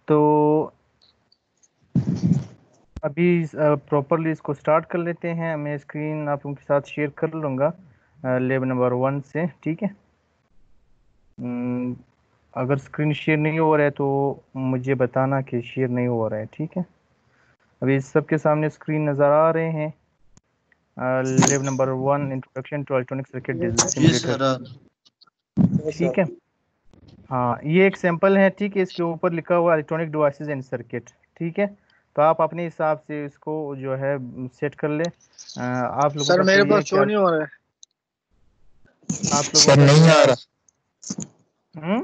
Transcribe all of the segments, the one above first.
तो अभी प्रॉपरली इसको स्टार्ट कर लेते हैं। मैं स्क्रीन आप लोगों के साथ शेयर कर लूँगा लैब नंबर 1 से, ठीक है। अगर स्क्रीन शेयर नहीं हो रहा है तो मुझे बताना कि शेयर नहीं हो रहा है, ठीक है। अभी सबके सामने स्क्रीन नज़र आ रहे हैं। Lab number 1 introduction to electronic circuit simulator, ठीक है। हाँ, ये एक सैंपल है, ठीक है। इसके ऊपर लिखा हुआ इलेक्ट्रॉनिक डिवाइसेस एंड सर्किट, ठीक है। तो आप अपने हिसाब से इसको जो है सेट कर ले। आप लोगों सर का मेरे तो ये पास है कि शो नहीं हो रहा है। आप लोगों सर का जो नहीं आ है रहा। हम्म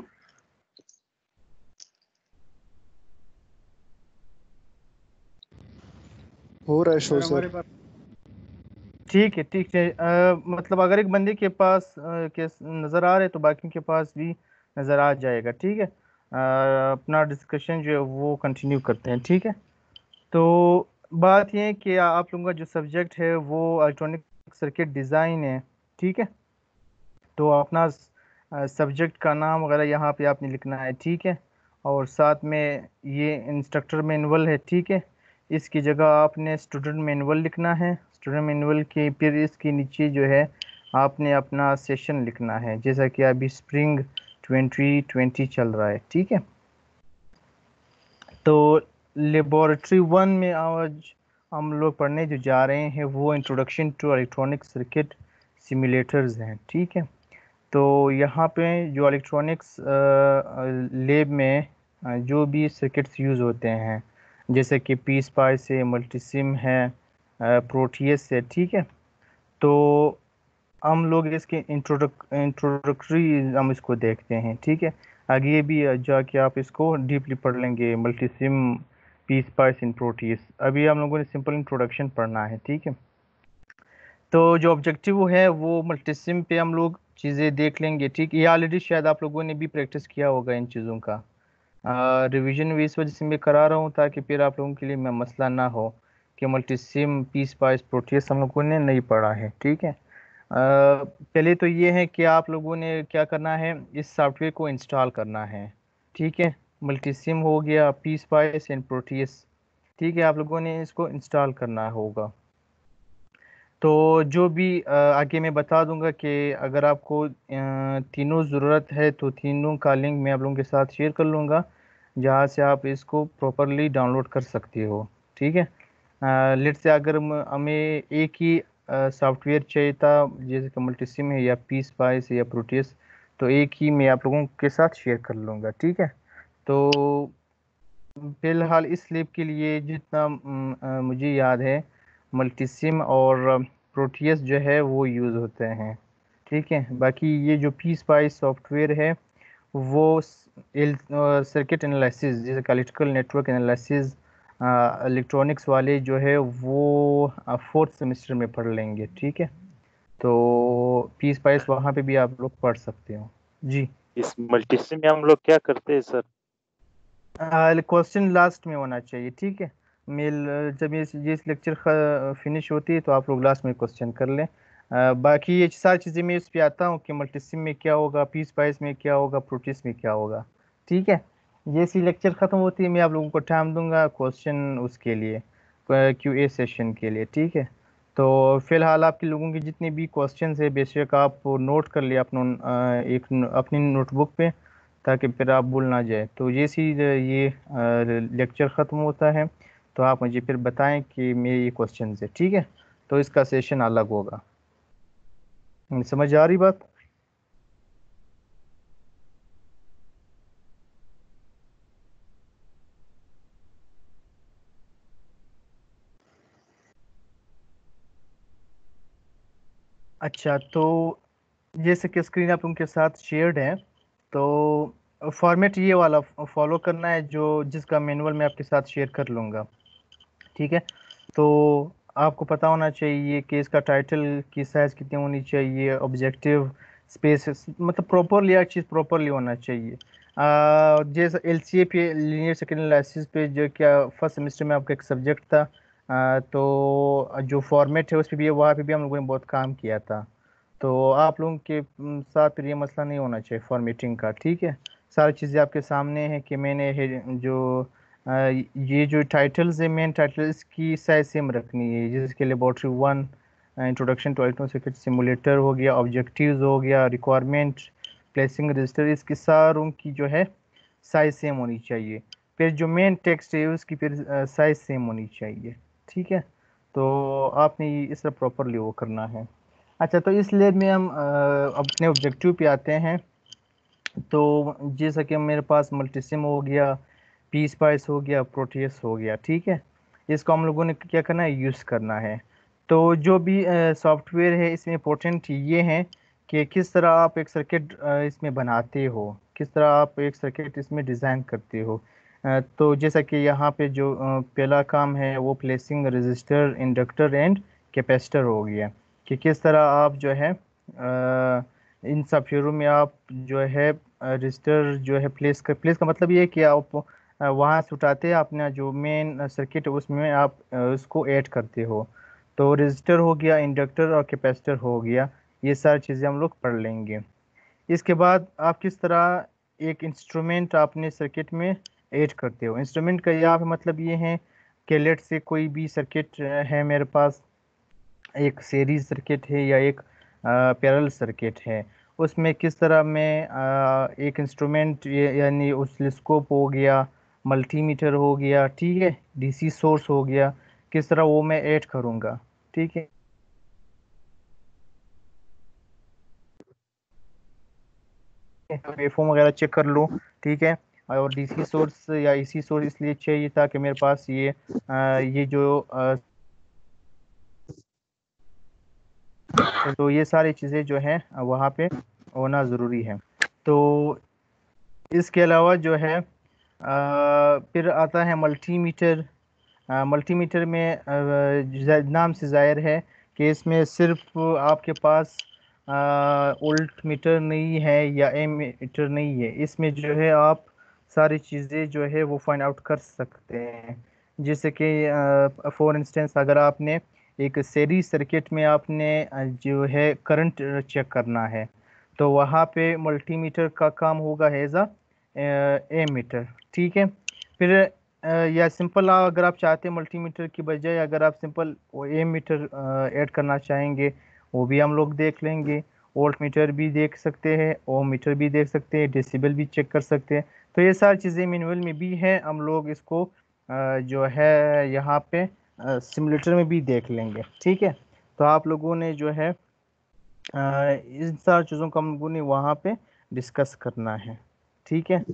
हो रहा है शो सर। ठीक है, ठीक है। मतलब अगर एक बंदे के पास के नज़र आ रहे हैं तो बाकी के पास भी नज़र आ जाएगा, ठीक है। अपना डिस्कशन जो है वो कंटिन्यू करते हैं, ठीक है। तो बात ये है कि आप लोगों का जो सब्जेक्ट है वो इलेक्ट्रॉनिक सर्किट डिज़ाइन है, ठीक है। तो अपना सब्जेक्ट का नाम वगैरह यहाँ पे आपने लिखना है, ठीक है। और साथ में ये इंस्ट्रक्टर मैनुअल है, ठीक है। इसकी जगह आपने स्टूडेंट मैनुअल लिखना है। स्टूडेंट मैनुअल के फिर इसके नीचे जो है आपने अपना सेशन लिखना है, जैसा कि अभी स्प्रिंग 2020 चल रहा है, ठीक है। तो लेबोरेटरी 1 में आज हम लोग पढ़ने जो जा रहे हैं वो introduction to electronic circuit simulators हैं, ठीक है। तो यहाँ पे जो इलेक्ट्रॉनिक्स लैब में जो भी सर्किट्स यूज़ होते हैं, जैसे कि पी स्पाइस है, मल्टीसिम है, प्रोटियस है, ठीक है। तो हम लोग इसके इंट्रोडक्टरी हम इसको देखते हैं, ठीक है। आगे भी जाके आप इसको डीपली पढ़ लेंगे, मल्टीसिम, पी स्पाइस इन प्रोटियस। अभी हम लोगों ने सिंपल इंट्रोडक्शन पढ़ना है, ठीक है। तो जो ऑब्जेक्टिव है वो मल्टीसिम पे हम लोग चीज़ें देख लेंगे, ठीक। ये ऑलरेडी शायद आप लोगों ने भी प्रैक्टिस किया होगा इन चीज़ों का। रिवीजन भी इस वजह से मैं करा रहा हूँ ताकि फिर आप लोगों के लिए मैं मसला ना हो कि मल्टीसिम, पी स्पाइस, प्रोटियस हम लोगों ने नहीं पढ़ा है, ठीक है। पहले तो ये है कि आप लोगों ने क्या करना है, इस सॉफ्टवेयर को इंस्टॉल करना है, ठीक है। मल्टीसिम हो गया, पी स्पाइस एंड प्रोटियस, ठीक है। आप लोगों ने इसको इंस्टॉल करना होगा। तो जो भी आगे मैं बता दूंगा कि अगर आपको तीनों ज़रूरत है तो तीनों का लिंक मैं आप लोगों के साथ शेयर कर लूँगा, जहाँ से आप इसको प्रॉपरली डाउनलोड कर सकते हो, ठीक है। लेट से अगर हमें एक ही सॉफ्टवेयर चाहिए था, जैसे कि मल्टीसिम है या पी स्पाइस या प्रोटियस, तो एक ही मैं आप लोगों के साथ शेयर कर लूँगा, ठीक है। तो फिलहाल इस लैब के लिए जितना मुझे याद है, मल्टीसिम और प्रोटियस जो है वो यूज़ होते हैं, ठीक है। बाकी ये जो पी स्पाइस सॉफ्टवेयर है वो सर्किट एनालिसिस, जैसे इलेक्ट्रिकल नेटवर्क एनालिसिस, इलेक्ट्रॉनिक्स वाले जो है वो 4th सेमेस्टर में पढ़ लेंगे, ठीक है। तो पी स्पाइस वहाँ पे भी आप लोग पढ़ सकते हो जी। इस मल्टीसिम में हम लोग क्या करते हैं सर? क्वेश्चन लास्ट में होना चाहिए, ठीक है। मेल जब ये लेक्चर फिनिश होती है तो आप लोग लास्ट में क्वेश्चन कर लें। बाकी ये सारी चीज़ें मैं इस पे आता हूँ कि मल्टीसिम में क्या होगा, पी स्पाइस में क्या होगा, प्रोटिस में क्या होगा, ठीक है। जैसी लेक्चर ख़त्म होती है मैं आप लोगों को टाइम दूंगा क्वेश्चन उसके लिए, QA सेशन के लिए, ठीक है। तो फिलहाल आपके लोगों के जितने भी क्वेश्चंस है बेशक आप नोट कर लिए अपना अपनी नोटबुक पे, ताकि फिर आप भूल ना जाए। तो जैसे ही ये लेक्चर ख़त्म होता है तो आप मुझे फिर बताएं कि मेरे ये क्वेश्चन है, ठीक है। तो इसका सेशन अलग होगा। समझ आ रही बात? अच्छा, तो जैसे कि स्क्रीन आप उनके साथ शेयर्ड है, तो फॉर्मेट ये वाला फॉलो करना है जो जिसका मैनुअल मैं आपके साथ शेयर कर लूँगा, ठीक है। तो आपको पता होना चाहिए कि इसका टाइटल की साइज़ कितनी होनी चाहिए, ऑब्जेक्टिव स्पेस, मतलब प्रॉपरली हर चीज़ प्रॉपरली होना चाहिए। जैसे LCA पे, लीनियर सेकेंड एनालिसिस पे, जो क्या फर्स्ट सेमेस्टर में आपका एक सब्जेक्ट था, तो जो फॉर्मेट है उस पर भी, वहाँ पे भी हम लोगों ने बहुत काम किया था। तो आप लोगों के साथ फिर ये मसला नहीं होना चाहिए फॉर्मेटिंग का, ठीक है। सारी चीज़ें आपके सामने हैं कि मैंने जो ये जो टाइटल्स है, मेन टाइटल्स की साइज सेम रखनी है, जिसके laboratory 1 introduction to electronic circuit simulator हो गया, ऑब्जेक्टिव्स हो गया, रिक्वायरमेंट, प्लेसिंग रजिस्टर, इसकी सारों की जो है साइज सेम होनी चाहिए। फिर जो मेन टेक्स्ट है उसकी फिर साइज सेम होनी चाहिए। ठीक है, तो आपने ये इस तरह प्रॉपरली वो करना है। अच्छा, तो इस लैब में हम अपने ऑब्जेक्टिव पे आते हैं। तो जैसा कि मेरे पास मल्टीसिम हो गया, पी स्पाइस हो गया, प्रोटियस हो गया, ठीक है, इसको हम लोगों ने क्या करना है, यूज़ करना है। तो जो भी सॉफ्टवेयर है इसमें इंपॉर्टेंट ये है कि किस तरह आप एक सर्किट इसमें बनाते हो, किस तरह आप एक सर्किट इसमें डिज़ाइन करते हो। तो जैसा कि यहाँ पे जो पहला काम है वो placing resistor, inductor and capacitor हो गया, कि किस तरह आप जो है इन सब फेरों में आप जो है रजिस्टर जो है प्लेस का मतलब ये है कि आप वहाँ से उठाते हैं अपना जो मेन सर्किट है उसमें आप उसको ऐड करते हो। तो रजिस्टर हो गया, इंडक्टर और कैपेसिटर हो गया, ये सारी चीज़ें हम लोग पढ़ लेंगे। इसके बाद आप किस तरह एक इंस्ट्रूमेंट अपने सर्किट में ऐड करते हो। इंस्ट्रूमेंट का यहाँ पे मतलब ये है कि लेट से कोई भी सर्किट है मेरे पास, एक सीरीज सर्किट है या एक पैरेलल सर्किट है, उसमें किस तरह मैं एक इंस्ट्रूमेंट यानी ऑसिलोस्कोप हो गया, मल्टीमीटर हो गया, ठीक है, डीसी सोर्स हो गया, किस तरह वो मैं ऐड करूँगा। ठीक है, वेवफॉर्म वगैरह चेक कर लो, ठीक है। और डीसी सोर्स या एसी सोर्स इसलिए चाहिए था कि मेरे पास ये जो तो ये सारी चीज़ें जो हैं वहाँ पे होना ज़रूरी है। तो इसके अलावा जो है फिर आता है मल्टीमीटर। मल्टीमीटर में नाम से ज़ाहिर है कि इसमें सिर्फ आपके पास वोल्ट मीटर नहीं है या एम मीटर नहीं है, इसमें जो है आप सारी चीज़ें जो है वो फाइंड आउट कर सकते हैं। जैसे कि फॉर इंस्टेंस अगर आपने एक सीरीज सर्किट में आपने जो है करंट चेक करना है, तो वहाँ पे मल्टीमीटर का काम होगा एज अ एमीटर। ठीक है, फिर या सिंपल अगर आप चाहते हैं मल्टीमीटर की बजाय अगर आप सिंपल एम मीटर ऐड करना चाहेंगे, वो भी हम लोग देख लेंगे। वोल्ट मीटर भी देख सकते हैं, ओम मीटर भी देख सकते हैं, डेसिबल भी चेक कर सकते हैं। तो ये सारी चीज़ें मैनुअल में भी हैं, हम लोग इसको जो है यहाँ पे सिमुलेटर में भी देख लेंगे। ठीक है, तो आप लोगों ने जो है इन सारी चीज़ों को हम लोगों ने वहाँ पे डिस्कस करना है। ठीक है,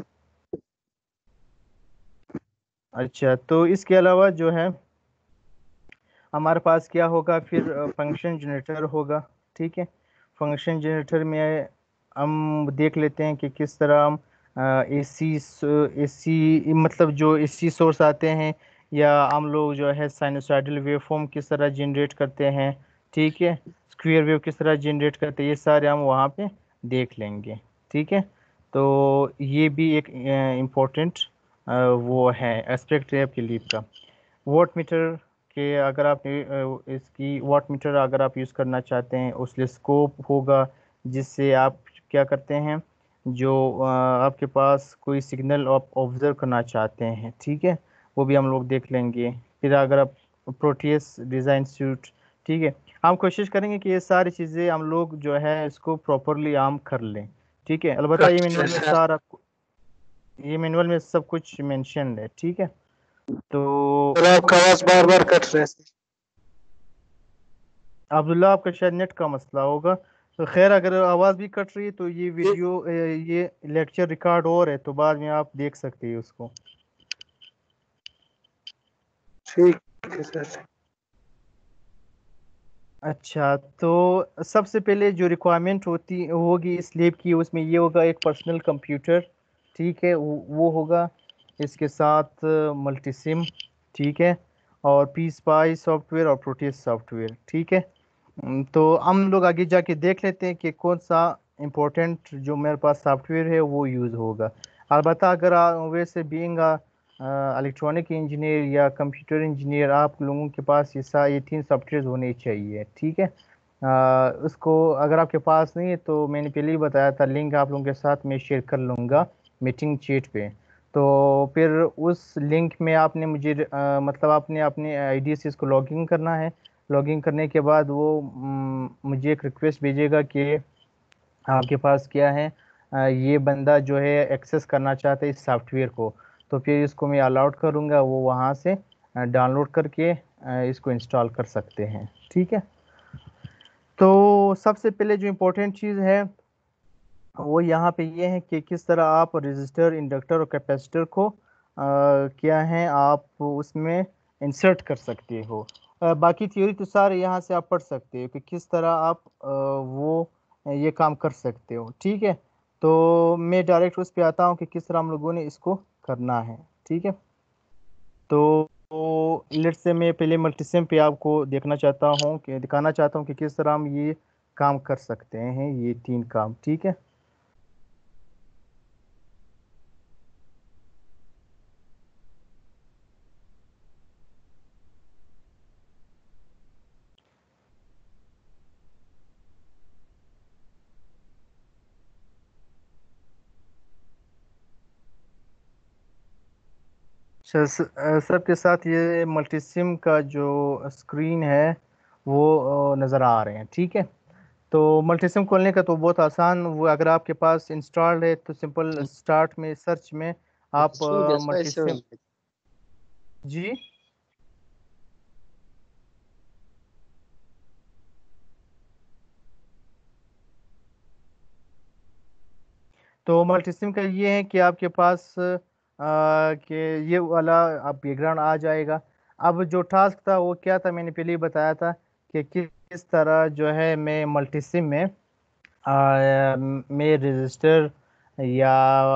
अच्छा, तो इसके अलावा जो है हमारे पास क्या होगा, फिर फंक्शन जनरेटर होगा। ठीक है, फंक्शन जनरेटर में हम देख लेते हैं कि किस तरह हम एसी मतलब जो एसी सोर्स आते हैं, या हम लोग जो है साइनोसॉइडल वेवफॉर्म किस तरह जनरेट करते हैं, ठीक है, स्क्वायर वेव किस तरह जनरेट करते हैं, ये सारे हम वहाँ पे देख लेंगे। ठीक है, तो ये भी एक इम्पोर्टेंट वो है एस्पेक्ट है आपके लीव का। वोट मीटर के अगर आप इसकी वाट मीटर अगर आप यूज़ करना चाहते हैं, ऑसिलोस्कोप होगा, जिससे आप क्या करते हैं, जो आपके पास कोई सिग्नल आप ऑब्जर्व करना चाहते हैं, ठीक है, वो भी हम लोग देख लेंगे। फिर अगर आप प्रोटियस डिज़ाइन सूट, ठीक है, हम कोशिश करेंगे कि ये सारी चीज़ें हम लोग जो है इसको प्रॉपरली आम कर लें। ठीक है, अलबत्ता ये मैनुअल में सारा ये मैनुअल में सब कुछ मेंशन है। ठीक है, तो आपका आवाज बार बार कट रहा है। अब्दुल्ला आपका शायद नेट का मसला होगा। तो खैर, अगर आवाज़ भी कट रही है तो ये वीडियो ये लेक्चर रिकॉर्ड हो रहा है, तो बाद में आप देख सकते हैं उसको। ठीक है सर। अच्छा, तो सबसे पहले जो रिक्वायरमेंट होती होगी इस लैब की, उसमें ये होगा एक पर्सनल कंप्यूटर, ठीक है, वो होगा, इसके साथ मल्टीसिम, ठीक है, और पी स्पाई सॉफ्टवेयर और प्रोटीज सॉफ्टवेयर। ठीक है, तो हम लोग आगे जाके देख लेते हैं कि कौन सा इम्पोर्टेंट जो मेरे पास सॉफ्टवेयर है वो यूज़ होगा। अलबत्ता अगर वैसे बीइंग इलेक्ट्रॉनिक इंजीनियर या कंप्यूटर इंजीनियर, आप लोगों के पास ये 3 सॉफ्टवेयर होने चाहिए। ठीक है, उसको अगर आपके पास नहीं है तो मैंने पहले ही बताया था, लिंक आप लोगों के साथ मैं शेयर कर लूँगा मीटिंग चैट पे। तो फिर उस लिंक में आपने मुझे मतलब आपने अपने आईडी से इसको लॉगिन करना है। लॉगिन करने के बाद वो मुझे एक रिक्वेस्ट भेजेगा कि आपके पास क्या है, ये बंदा जो है एक्सेस करना चाहता है इस सॉफ्टवेयर को। तो फिर इसको मैं अलाउड करूँगा, वो वहाँ से डाउनलोड करके इसको इंस्टॉल कर सकते हैं। ठीक है। तो सबसे पहले जो इम्पोर्टेंट चीज़ है वो यहाँ पे ये है कि किस तरह आप रजिस्टर, इंडक्टर और कैपेसिटर को क्या है आप उसमें इंसर्ट कर सकते हो। बाकी थ्योरी तो सारे यहाँ से आप पढ़ सकते हो कि किस तरह आप वो ये काम कर सकते हो। ठीक है। तो मैं डायरेक्ट उस पे आता हूँ कि किस तरह हम लोगों ने इसको करना है। ठीक है। तो लेट से मैं पहले मल्टीसिम पे आपको देखना चाहता हूँ कि दिखाना चाहता हूँ कि किस तरह हम ये काम कर सकते हैं, ये 3 काम। ठीक है। सबके साथ ये मल्टीसिम का जो स्क्रीन है वो नज़र आ रहे हैं। ठीक है। तो मल्टीसिम खोलने का तो बहुत आसान, वो अगर आपके पास इंस्टॉल्ड है तो सिंपल स्टार्ट में सर्च में आप मल्टीसिम। जी। तो मल्टीसिम का ये है कि आपके पास कि ये वाला आप बैकग्राउंड आ जाएगा। अब जो टास्क था वो क्या था, मैंने पहले ही बताया था कि किस तरह जो है मैं मल्टीसिम में में रजिस्टर या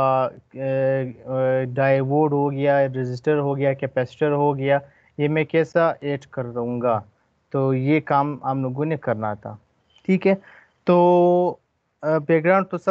डायोड हो गया, रजिस्टर हो गया, कैपेसिटर हो गया, ये मैं कैसा ऐड कर दूंगा। तो ये काम हम लोगों ने करना था। ठीक है। तो बैकग्राउंड तो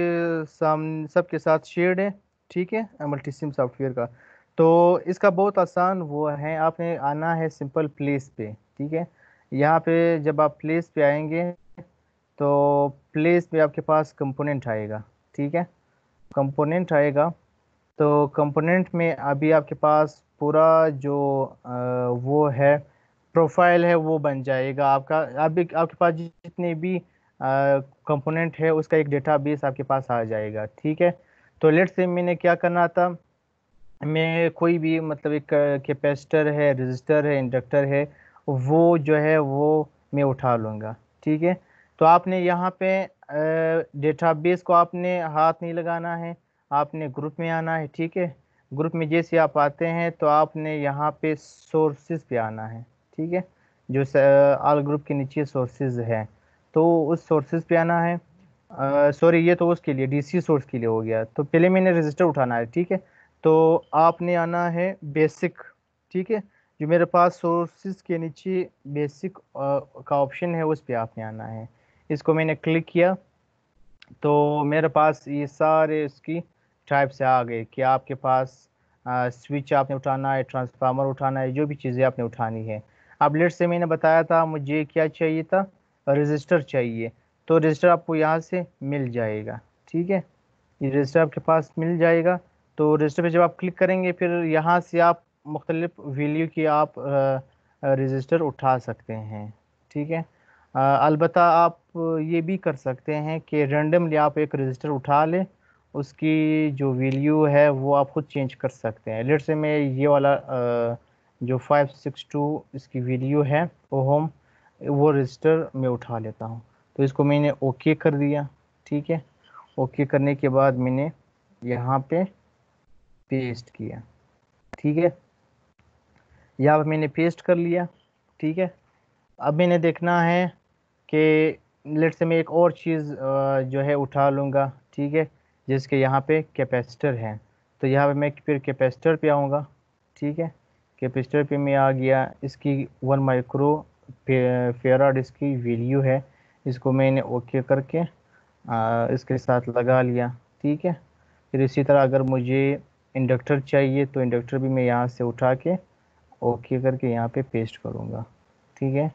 सबके साथ शेयर्ड है। ठीक है, मल्टीसिम सॉफ्टवेयर का। तो इसका बहुत आसान वो है, आपने आना है सिंपल प्लेस पे। ठीक है। यहाँ पे जब आप प्लेस पे आएंगे तो प्लेस पे आपके पास कंपोनेंट आएगा। ठीक है। कंपोनेंट आएगा तो कंपोनेंट में अभी आपके पास पूरा जो वो है प्रोफाइल है वो बन जाएगा आपका। अभी आपके पास जितने भी कंपोनेंट है उसका एक डेटाबेस आपके पास आ जाएगा। ठीक है। तो लेट से मैंने क्या करना था, मैं कोई भी मतलब एक कैपेसिटर है, रजिस्टर है, इंडक्टर है, वो जो है वो मैं उठा लूँगा। ठीक है। तो आपने यहाँ पे डेटाबेस को आपने हाथ नहीं लगाना है, आपने ग्रुप में आना है। ठीक है। ग्रुप में जैसे आप आते हैं तो आपने यहाँ पे सोर्सेज पे आना है। ठीक है। जो ऑल ग्रुप के नीचे सोर्सेज है तो उस सोर्सेज पे आना है। सॉरी, ये तो उसके लिए डीसी सोर्स के लिए हो गया। तो पहले मैंने रजिस्टर उठाना है। ठीक है। तो आपने आना है बेसिक। ठीक है। जो मेरे पास सोर्सेज के नीचे बेसिक का ऑप्शन है उस पे आपने आना है। इसको मैंने क्लिक किया तो मेरे पास ये सारे इसकी टाइप से आ गए कि आपके पास स्विच आपने उठाना है, ट्रांसफार्मर उठाना है, जो भी चीज़ें आपने उठानी है। अब लेट से मैंने बताया था मुझे क्या चाहिए था, रजिस्टर चाहिए। तो रजिस्टर आपको यहाँ से मिल जाएगा। ठीक है। ये रजिस्टर आपके पास मिल जाएगा। तो रजिस्टर पे जब आप क्लिक करेंगे फिर यहाँ से आप मुख्तलिफ वैल्यू की आप रजिस्टर उठा सकते हैं। ठीक है। अलबत्ता आप ये भी कर सकते हैं कि रैंडमली आप एक रजिस्टर उठा लें, उसकी जो वैल्यू है वो आप खुद चेंज कर सकते हैं। लेट से मैं ये वाला जो 562 इसकी वैल्यू है ओहम, वो रजिस्टर में उठा लेता हूँ। तो इसको मैंने ओके कर दिया। ठीक है। ओके करने के बाद मैंने यहाँ पे पेस्ट किया। ठीक है। यहाँ पे मैंने पेस्ट कर लिया। ठीक है। अब मैंने देखना है कि लेट से मैं एक और चीज़ जो है उठा लूँगा। ठीक है। जिसके यहाँ पे कैपेसिटर है तो यहाँ पे मैं फिर कैपेसिटर पे आऊँगा। ठीक है। कैपेसिटर पे मैं आ गया, इसकी 1 माइक्रो फेराड इसकी वैल्यू है। इसको मैंने ओके करके इसके साथ लगा लिया। ठीक है। फिर इसी तरह अगर मुझे इंडक्टर चाहिए तो इंडक्टर भी मैं यहाँ से उठा के ओके करके यहाँ पे पेस्ट करूँगा। ठीक है।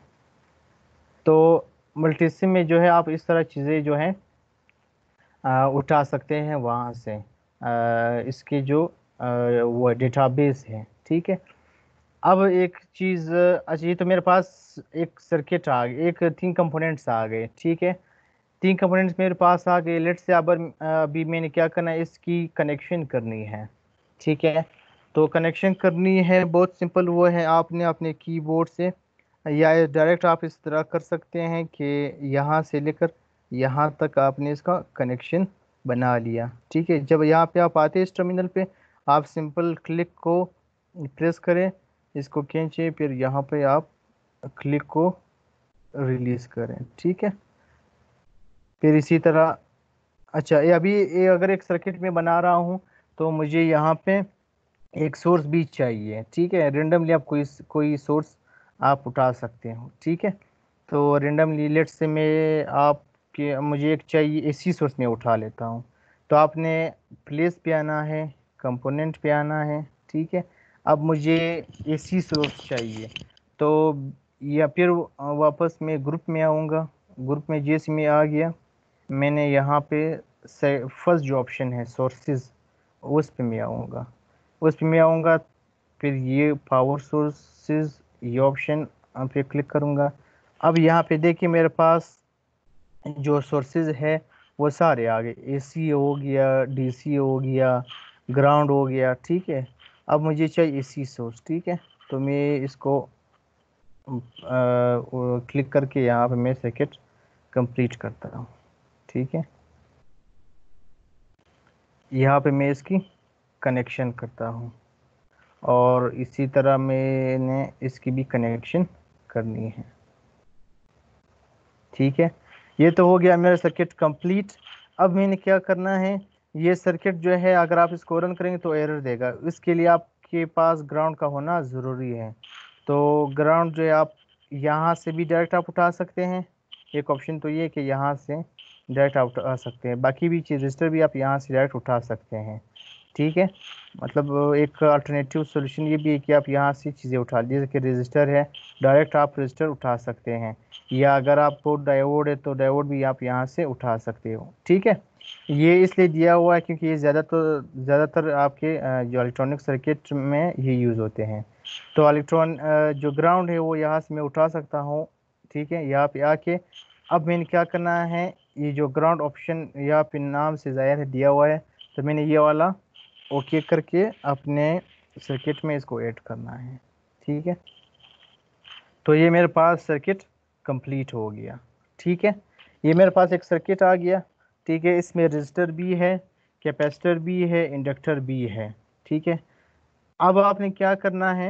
तो मल्टीसिम में जो है आप इस तरह चीज़ें जो हैं उठा सकते हैं वहाँ से। इसकी जो वो डेटाबेस है, ठीक है। अब एक चीज़, अच्छा ये तो मेरे पास एक सर्किट आ गई, एक 3 कंपोनेंट्स आ गए, ठीक है। 3 कंपोनेंट्स मेरे पास आ गए। लेट्स से अब अभी मैंने क्या करना है, इसकी कनेक्शन करनी है, ठीक है। तो कनेक्शन करनी है बहुत सिंपल, वो है आपने अपने कीबोर्ड से या डायरेक्ट आप इस तरह कर सकते हैं कि यहाँ से लेकर यहाँ तक आपने इसका कनेक्शन बना लिया, ठीक है। जब यहाँ पे आप आते हैं इस टर्मिनल पे, आप सिंपल क्लिक को प्रेस करें, इसको खींचें, फिर यहाँ पे आप क्लिक को रिलीज करें, ठीक है। फिर इसी तरह, अच्छा ये अभी ये अगर एक सर्किट में बना रहा हूँ तो मुझे यहाँ पे एक सोर्स भी चाहिए, ठीक है। रेंडमली आप कोई सोर्स आप उठा सकते हो, ठीक है। तो रेंडमली लेट से मैं आपके मुझे एक चाहिए, एसी सोर्स में उठा लेता हूँ। तो आपने प्लेस पे आना है, कंपोनेंट पे आना है, ठीक है। अब मुझे एसी सोर्स चाहिए, तो या फिर वापस मैं ग्रुप में आऊँगा। ग्रुप में जैसे मैं आ गया, मैंने यहाँ पे फर्स्ट जो ऑप्शन है सोर्सेज, उस पे मैं आऊँगा। उस पे मैं आऊँगा, फिर ये पावर सोर्सेज, ये ऑप्शन पे क्लिक करूँगा। अब यहाँ पे देखिए मेरे पास जो सोर्सेज है वो सारे आ गए, एसी हो गया, डीसी हो गया, ग्राउंड हो गया, ठीक है। अब मुझे चाहिए एसी सोर्स, ठीक है। तो मैं इसको क्लिक करके यहाँ पे मैं सर्किट कंप्लीट करता हूँ, ठीक है। यहाँ पे मैं इसकी कनेक्शन करता हूँ, और इसी तरह मैंने इसकी भी कनेक्शन करनी है, ठीक है। ये तो हो गया मेरा सर्किट कंप्लीट। अब मैंने क्या करना है, ये सर्किट जो है अगर आप इसको रन करेंगे तो एरर देगा, इसके लिए आपके पास ग्राउंड का होना ज़रूरी है। तो ग्राउंड जो है आप यहाँ से भी डायरेक्ट आप उठा सकते हैं, एक ऑप्शन तो ये है कि यहाँ से डायरेक्ट आप उठा सकते हैं, बाकी भी चीज़ रजिस्टर भी आप यहाँ से डायरेक्ट उठा सकते हैं, ठीक है। मतलब एक अल्टरनेटिव सोल्यूशन ये भी है कि आप यहाँ से चीज़ें उठा लीजिए, जैसे कि रजिस्टर है, डायरेक्ट आप रजिस्टर उठा सकते हैं, या अगर आपको डायोड है तो डायोड भी आप यहाँ से उठा सकते हो, ठीक है। ये इसलिए दिया हुआ है क्योंकि ये ज़्यादातर आपके जो इलेक्ट्रॉनिक सर्किट में ये यूज़ होते हैं। तो जो ग्राउंड है वो यहाँ से मैं उठा सकता हूँ, ठीक है। यहाँ पे आके अब मैंने क्या करना है, ये जो ग्राउंड ऑप्शन यहाँ पे नाम से ज़ाहिर है दिया हुआ है, तो मैंने ये वाला ओके करके अपने सर्किट में इसको ऐड करना है, ठीक है। तो ये मेरे पास सर्किट कंप्लीट हो गया, ठीक है। ये मेरे पास एक सर्किट आ गया, ठीक है। इसमें रजिस्टर भी है, कैपेसिटर भी है, इंडक्टर भी है, ठीक है। अब आपने क्या करना है,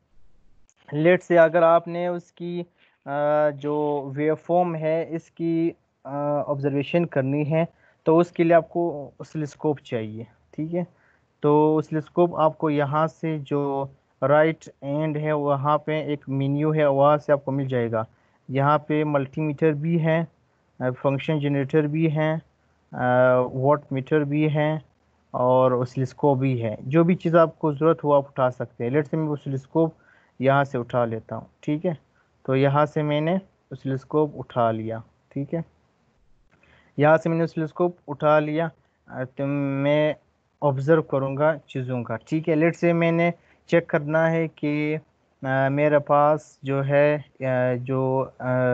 लेट से अगर आपने उसकी जो वेवफॉर्म है इसकी ऑब्जर्वेशन करनी है, तो उसके लिए आपको ऑसिलोस्कोप चाहिए, ठीक है। तो ऑसिलोस्कोप आपको यहाँ से जो राइट एंड है वहाँ पे एक मेन्यू है, वहाँ से आपको मिल जाएगा। यहाँ पे मल्टीमीटर भी है, फंक्शन जनरेटर भी है, वॉट मीटर भी है, और ऑसिलोस्कोप भी है। जो भी चीज़ आपको ज़रूरत हो आप उठा सकते हैं। लेट से मैं ऑसिलोस्कोप यहाँ से उठा लेता हूँ, ठीक है। तो यहाँ से मैंने ऑसिलोस्कोप उठा लिया, ठीक है। यहाँ से मैंने ऑसिलोस्कोप उठा लिया, तो मैं ऑब्ज़र्व करूँगा चीज़ों का, ठीक है। लेट से मैंने चेक करना है कि मेरे पास जो है जो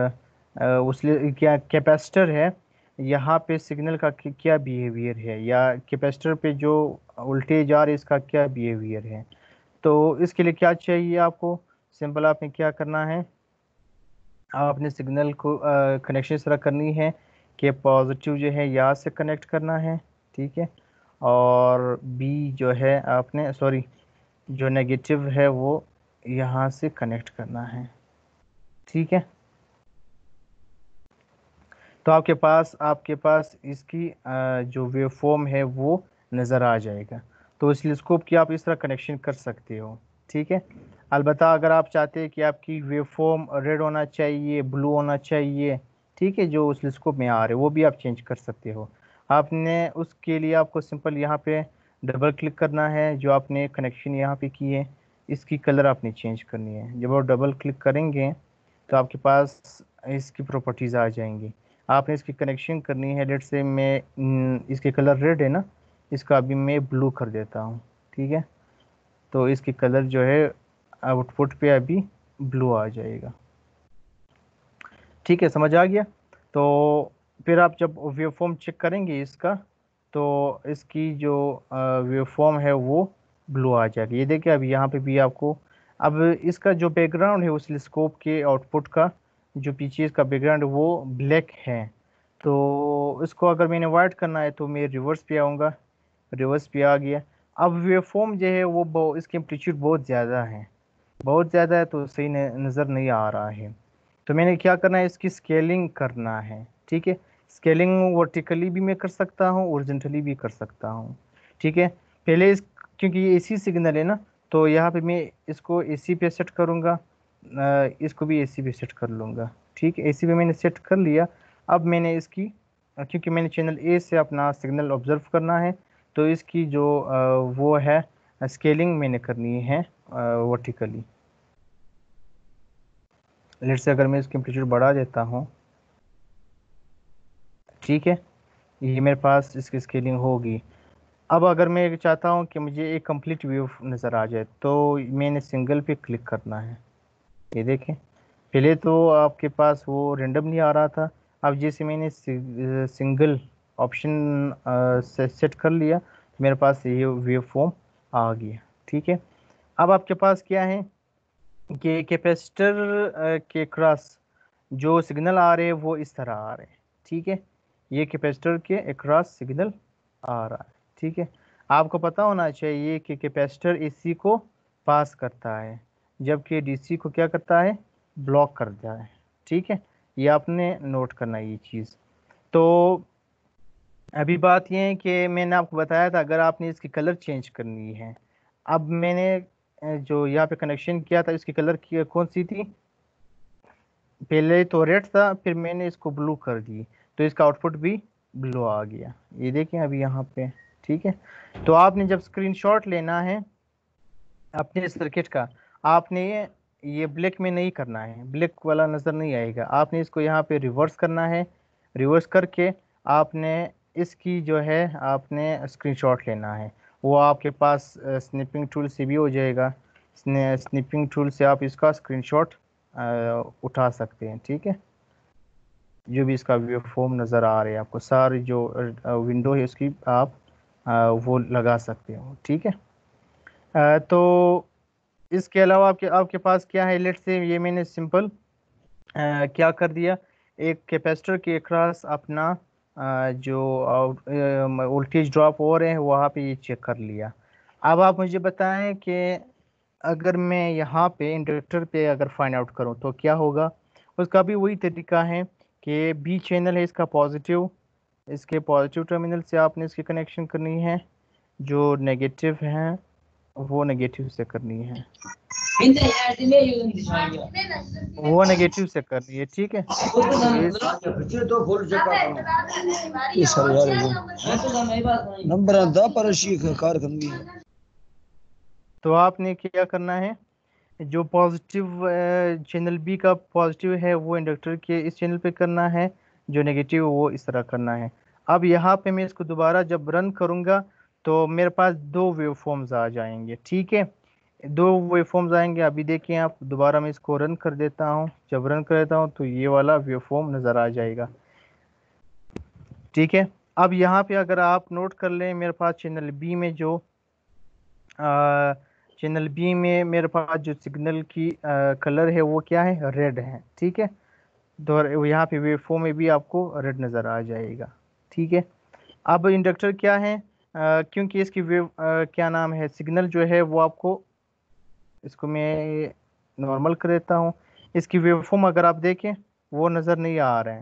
उस क्या कैपेसिटर है, यहाँ पे सिग्नल का क्या बिहेवियर है, या कैपेसिटर पे जो वोल्टेज आ रही है इसका क्या बिहेवियर है। तो इसके लिए क्या चाहिए आपको, सिंपल आपने क्या करना है, आपने सिग्नल को कनेक्शन इस तरह करनी है कि पॉजिटिव जो है यहाँ से कनेक्ट करना है, ठीक है। और बी जो है आपने सॉरी जो नेगेटिव है वो यहाँ से कनेक्ट करना है, ठीक है। तो आपके पास इसकी जो वेवफॉर्म है वो नज़र आ जाएगा। तो इस टेलीस्कोप की आप इस तरह कनेक्शन कर सकते हो, ठीक है। अलबत्ता अगर आप चाहते हैं कि आपकी वेवफॉर्म रेड होना चाहिए, ब्लू होना चाहिए, ठीक है, जो उस टेलीस्कोप में आ रहे वो भी आप चेंज कर सकते हो। आपने उसके लिए आपको सिंपल यहाँ पे डबल क्लिक करना है, जो आपने कनेक्शन यहाँ पे की है इसकी कलर आपने चेंज करनी है। जब आप डबल क्लिक करेंगे तो आपके पास इसकी प्रॉपर्टीज़ आ जाएंगी। आपने इसकी कनेक्शन करनी है। लेट से मैं इसके कलर रेड है ना, इसका अभी मैं ब्लू कर देता हूँ, ठीक है। तो इसकी कलर जो है आउटपुट पे अभी ब्लू आ जाएगा। ठीक है, समझ आ गया। तो फिर आप जब वेवफॉर्म चेक करेंगे इसका, तो इसकी जो वेवफॉर्म है वो ब्लू आ जाएगी। ये देखिए अभी यहाँ पे भी आपको, अब इसका जो बैकग्राउंड है ऑसिलोस्कोप के आउटपुट का, जो पीछे इसका बैकग्राउंड है वो ब्लैक है। तो इसको अगर मैंने वाइट करना है तो मैं रिवर्स पे आऊँगा, रिवर्स पे आ गया। अब वेवफॉर्म जो है वो इसकी एम्पलीट्यूड बहुत ज़्यादा है, बहुत ज़्यादा है, तो सही नज़र नहीं आ रहा है। तो मैंने क्या करना है, इसकी स्केलिंग करना है। ठीक है, स्केलिंग वर्टिकली भी मैं कर सकता हूँ, ओरिजेंटली भी कर सकता हूँ। ठीक है, पहले क्योंकि ये एसी सिग्नल है ना, तो यहाँ पे मैं इसको एसी पे सेट करूँगा, इसको भी एसी पे सेट कर लूँगा। ठीक है, एसी पे मैंने सेट कर लिया। अब मैंने इसकी क्योंकि मैंने चैनल ए से अपना सिग्नल ऑब्जर्व करना है, तो इसकी जो वो है स्केलिंग मैंने करनी है वर्टिकली। लेट से अगर मैं इसकी एम्पलीट्यूड बढ़ा देता हूँ, ठीक है, ये मेरे पास इसकी स्केलिंग होगी। अब अगर मैं चाहता हूँ कि मुझे एक कंप्लीट व्यू नज़र आ जाए, तो मैंने सिंगल पे क्लिक करना है। ये देखें, पहले तो आपके पास वो रेंडम नहीं आ रहा था, अब जैसे मैंने सिंगल ऑप्शन सेट कर लिया तो मेरे पास ये वेव फॉर्म आ गया। ठीक है, अब आपके पास क्या है कि कैपेसिटर के क्रॉस जो सिग्नल आ रहे हैं वो इस तरह आ रहे हैं। ठीक है, ये कैपेसिटर के अक्रॉस सिग्नल आ रहा है। ठीक है, आपको पता होना चाहिए कि कैपेसिटर एसी को पास करता है, जबकि डीसी को क्या करता है, ब्लॉक करता है। ठीक है, ये आपने नोट करना है ये चीज़। तो अभी बात ये है कि मैंने आपको बताया था अगर आपने इसकी कलर चेंज करनी है। अब मैंने जो यहाँ पे कनेक्शन किया था इसकी कलर की कौन सी थी, पहले तो रेड था, फिर मैंने इसको ब्लू कर दी, तो इसका आउटपुट भी ब्लू आ गया। ये देखें अभी यहाँ पे। ठीक है, तो आपने जब स्क्रीनशॉट लेना है अपने सर्किट का, आपने ये ब्लैक में नहीं करना है, ब्लैक वाला नज़र नहीं आएगा, आपने इसको यहाँ पे रिवर्स करना है। रिवर्स करके आपने इसकी जो है आपने स्क्रीनशॉट लेना है, वो आपके पास स्निपिंग टूल से भी हो जाएगा। स्निपिंग टूल से आप इसका स्क्रीनशॉट उठा सकते हैं। ठीक है, जो भी इसका व्यू फॉर्म नज़र आ रहे हैं आपको, सारी जो विंडो है उसकी आप वो लगा सकते हो। ठीक है, तो इसके अलावा आपके पास क्या है, लेट से ये मैंने सिंपल क्या कर दिया, एक कैपेसिटर के अक्रॉस अपना जो वोल्टेज ड्रॉप हो रहे हैं वहाँ पे ये चेक कर लिया। अब आप मुझे बताएं कि अगर मैं यहाँ पे इंडक्टर पे अगर फाइंड आउट करूँ तो क्या होगा। उसका भी वही तरीका है कि बी चैनल है इसका पॉजिटिव, इसके पॉजिटिव टर्मिनल से आपने इसकी कनेक्शन करनी है, जो नेगेटिव है वो नेगेटिव से करनी है, वो नेगेटिव से करनी है। ठीक है, तो आपने क्या करना है, जो पॉजिटिव चैनल बी का पॉजिटिव है वो इंडक्टर के इस चैनल पे करना है, जो नेगेटिव वो इस तरह करना है। अब यहाँ पे मैं इसको दोबारा जब रन करूँगा तो मेरे पास दो वेव फॉर्म्स आ जाएंगे। ठीक है, दो वेव फॉर्म्स आएंगे। अभी देखिए आप, दोबारा मैं इसको रन कर देता हूँ, जब रन कर देता हूँ तो ये वाला वेव फॉर्म नज़र आ जाएगा। ठीक है, अब यहाँ पे अगर आप नोट कर लें, मेरे पास चैनल बी में जो चैनल बी में मेरे पास जो सिग्नल की कलर है वो क्या है, रेड है। ठीक है, तो यहाँ पे वेव फॉर्म में भी आपको रेड नज़र आ जाएगा। ठीक है, अब इंडक्टर क्या है, क्योंकि इसकी वेव क्या नाम है, सिग्नल जो है वो आपको, इसको मैं नॉर्मल कर देता हूँ, इसकी वेव फॉर्म अगर आप देखें वो नज़र नहीं आ रहा है।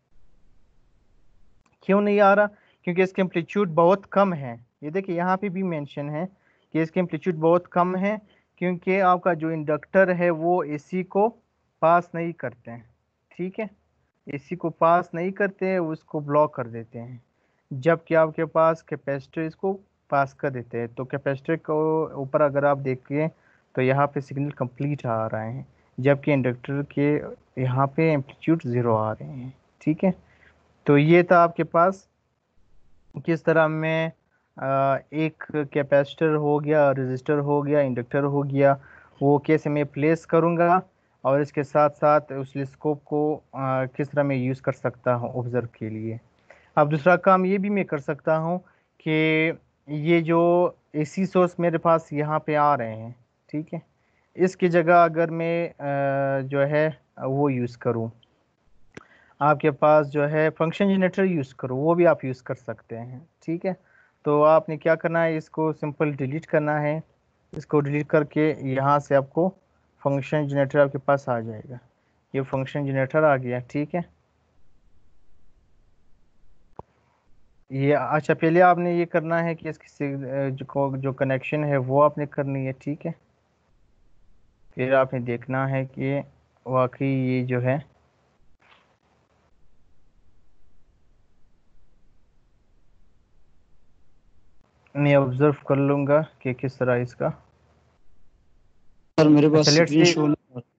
क्यों नहीं आ रहा, क्योंकि इसके एम्पलीट्यूड बहुत कम है। ये देखिए यहाँ पे भी मेंशन है कि इसके एम्पलीट्यूड बहुत कम है, क्योंकि आपका जो इंडक्टर है वो एसी को पास नहीं करते हैं। ठीक है, एसी को पास नहीं करते हैं, उसको ब्लॉक कर देते हैं, जबकि आपके पास कैपेसिटर इसको पास कर देते हैं। तो कैपेसिटर को ऊपर अगर आप देखिए तो यहाँ पे सिग्नल कंप्लीट आ रहे हैं, जबकि इंडक्टर के यहाँ पे एम्पलीट्यूड ज़ीरो आ रहे हैं। ठीक है, तो ये था आपके पास किस तरह मैं एक कैपेसिटर हो गया, रेजिस्टर हो गया, इंडक्टर हो गया, वो कैसे मैं प्लेस करूँगा और इसके साथ साथ उस स्कोप को किस तरह मैं यूज़ कर सकता हूँ ऑब्ज़र्व के लिए। अब दूसरा काम ये भी मैं कर सकता हूँ कि ये जो एसी सोर्स मेरे पास यहाँ पे आ रहे हैं, ठीक है, इसकी जगह अगर मैं जो है वो यूज़ करूँ, आपके पास जो है फंक्शन जनरेटर यूज़ करो, वो भी आप यूज़ कर सकते हैं, ठीक है। तो आपने क्या करना है, इसको सिंपल डिलीट करना है। इसको डिलीट करके यहाँ से आपको फंक्शन जनरेटर आपके पास आ जाएगा। ये फंक्शन जनरेटर आ गया, ठीक है। ये अच्छा, पहले आपने ये करना है कि इसकी जो कनेक्शन है वो आपने करनी है, ठीक है। फिर आपने देखना है कि वाकई ये जो है मैं ऑब्जर्व कर लूँगा कि किस तरह इसका। सर मेरे पास अच्छा, लेट्स स्क्रीन से शो नहीं हो रहा।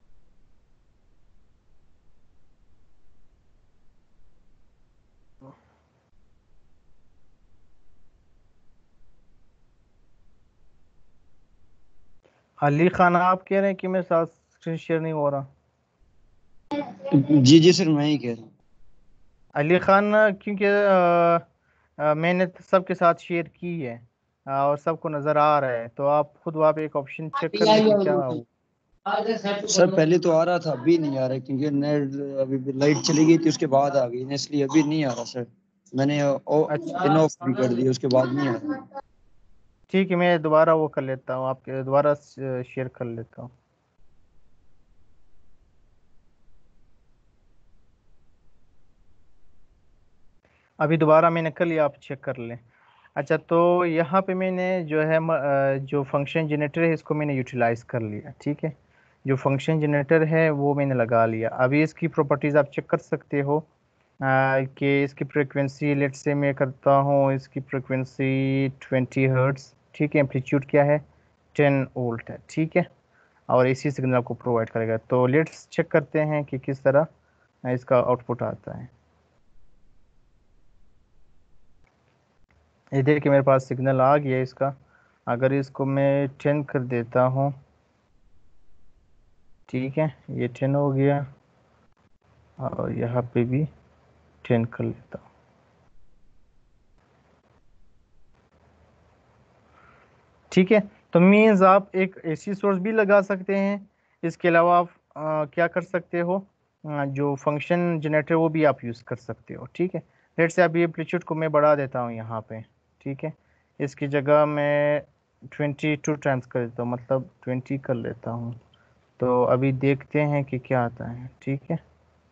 अली खान, आप कह रहे हैं कि मेरे साथ स्क्रीन शेयर नहीं हो रहा। जी जी सर, मैं ही कह रहा हूँ। अली खान, क्योंकि मैंने तो सबके साथ शेयर की है और सबको नज़र आ रहा है, तो आप खुद वहाँ पे एक ऑप्शन चेक कर लें कि क्या हो। सर पहले तो आ रहा था, अभी नहीं आ रहा क्योंकि नेट अभी लाइट चली गई थी, उसके बाद आ गई, इसलिए अभी नहीं आ रहा सर। मैंने अच्छा, इन ऑफ भी कर दिया, उसके बाद नहीं आ रहा। ठीक है, मैं दोबारा वो कर लेता हूँ, आपके दोबारा शेयर कर लेता हूँ। अभी दोबारा मैंने कर लिया, आप चेक कर लें। अच्छा, तो यहाँ पे मैंने जो है जो फंक्शन जनरेटर है इसको मैंने यूटिलाइज़ कर लिया, ठीक है। जो फंक्शन जनरेटर है वो मैंने लगा लिया। अभी इसकी प्रॉपर्टीज़ आप चेक कर सकते हो कि इसकी फ्रिक्वेंसी, लेट से मैं करता हूँ, इसकी फ्रिक्वेंसी 20 हर्ट्ज़, ठीक है। एम्पलीट्यूड क्या है, 10 वोल्ट है, ठीक है। और इसी सिग्नल आपको प्रोवाइड करेगा। तो लेट्स चेक करते हैं कि किस तरह इसका आउटपुट आता है। ये देखिए मेरे पास सिग्नल आ गया इसका। अगर इसको मैं 10 कर देता हूँ, ठीक है, ये 10 हो गया और यहाँ पे भी 10 कर लेता हूँ, ठीक है। तो मीन्स आप एक एसी सोर्स भी लगा सकते हैं। इसके अलावा आप क्या कर सकते हो, जो फंक्शन जनरेटर वो भी आप यूज़ कर सकते हो, ठीक है। लेट से अभी एम्पलीट्यूड को मैं बढ़ा देता हूँ यहाँ पे, ठीक है। इसकी जगह मैं 22 टाइम्स कर देता हूँ, मतलब 20 कर लेता हूँ। तो अभी देखते हैं कि क्या आता है, ठीक है।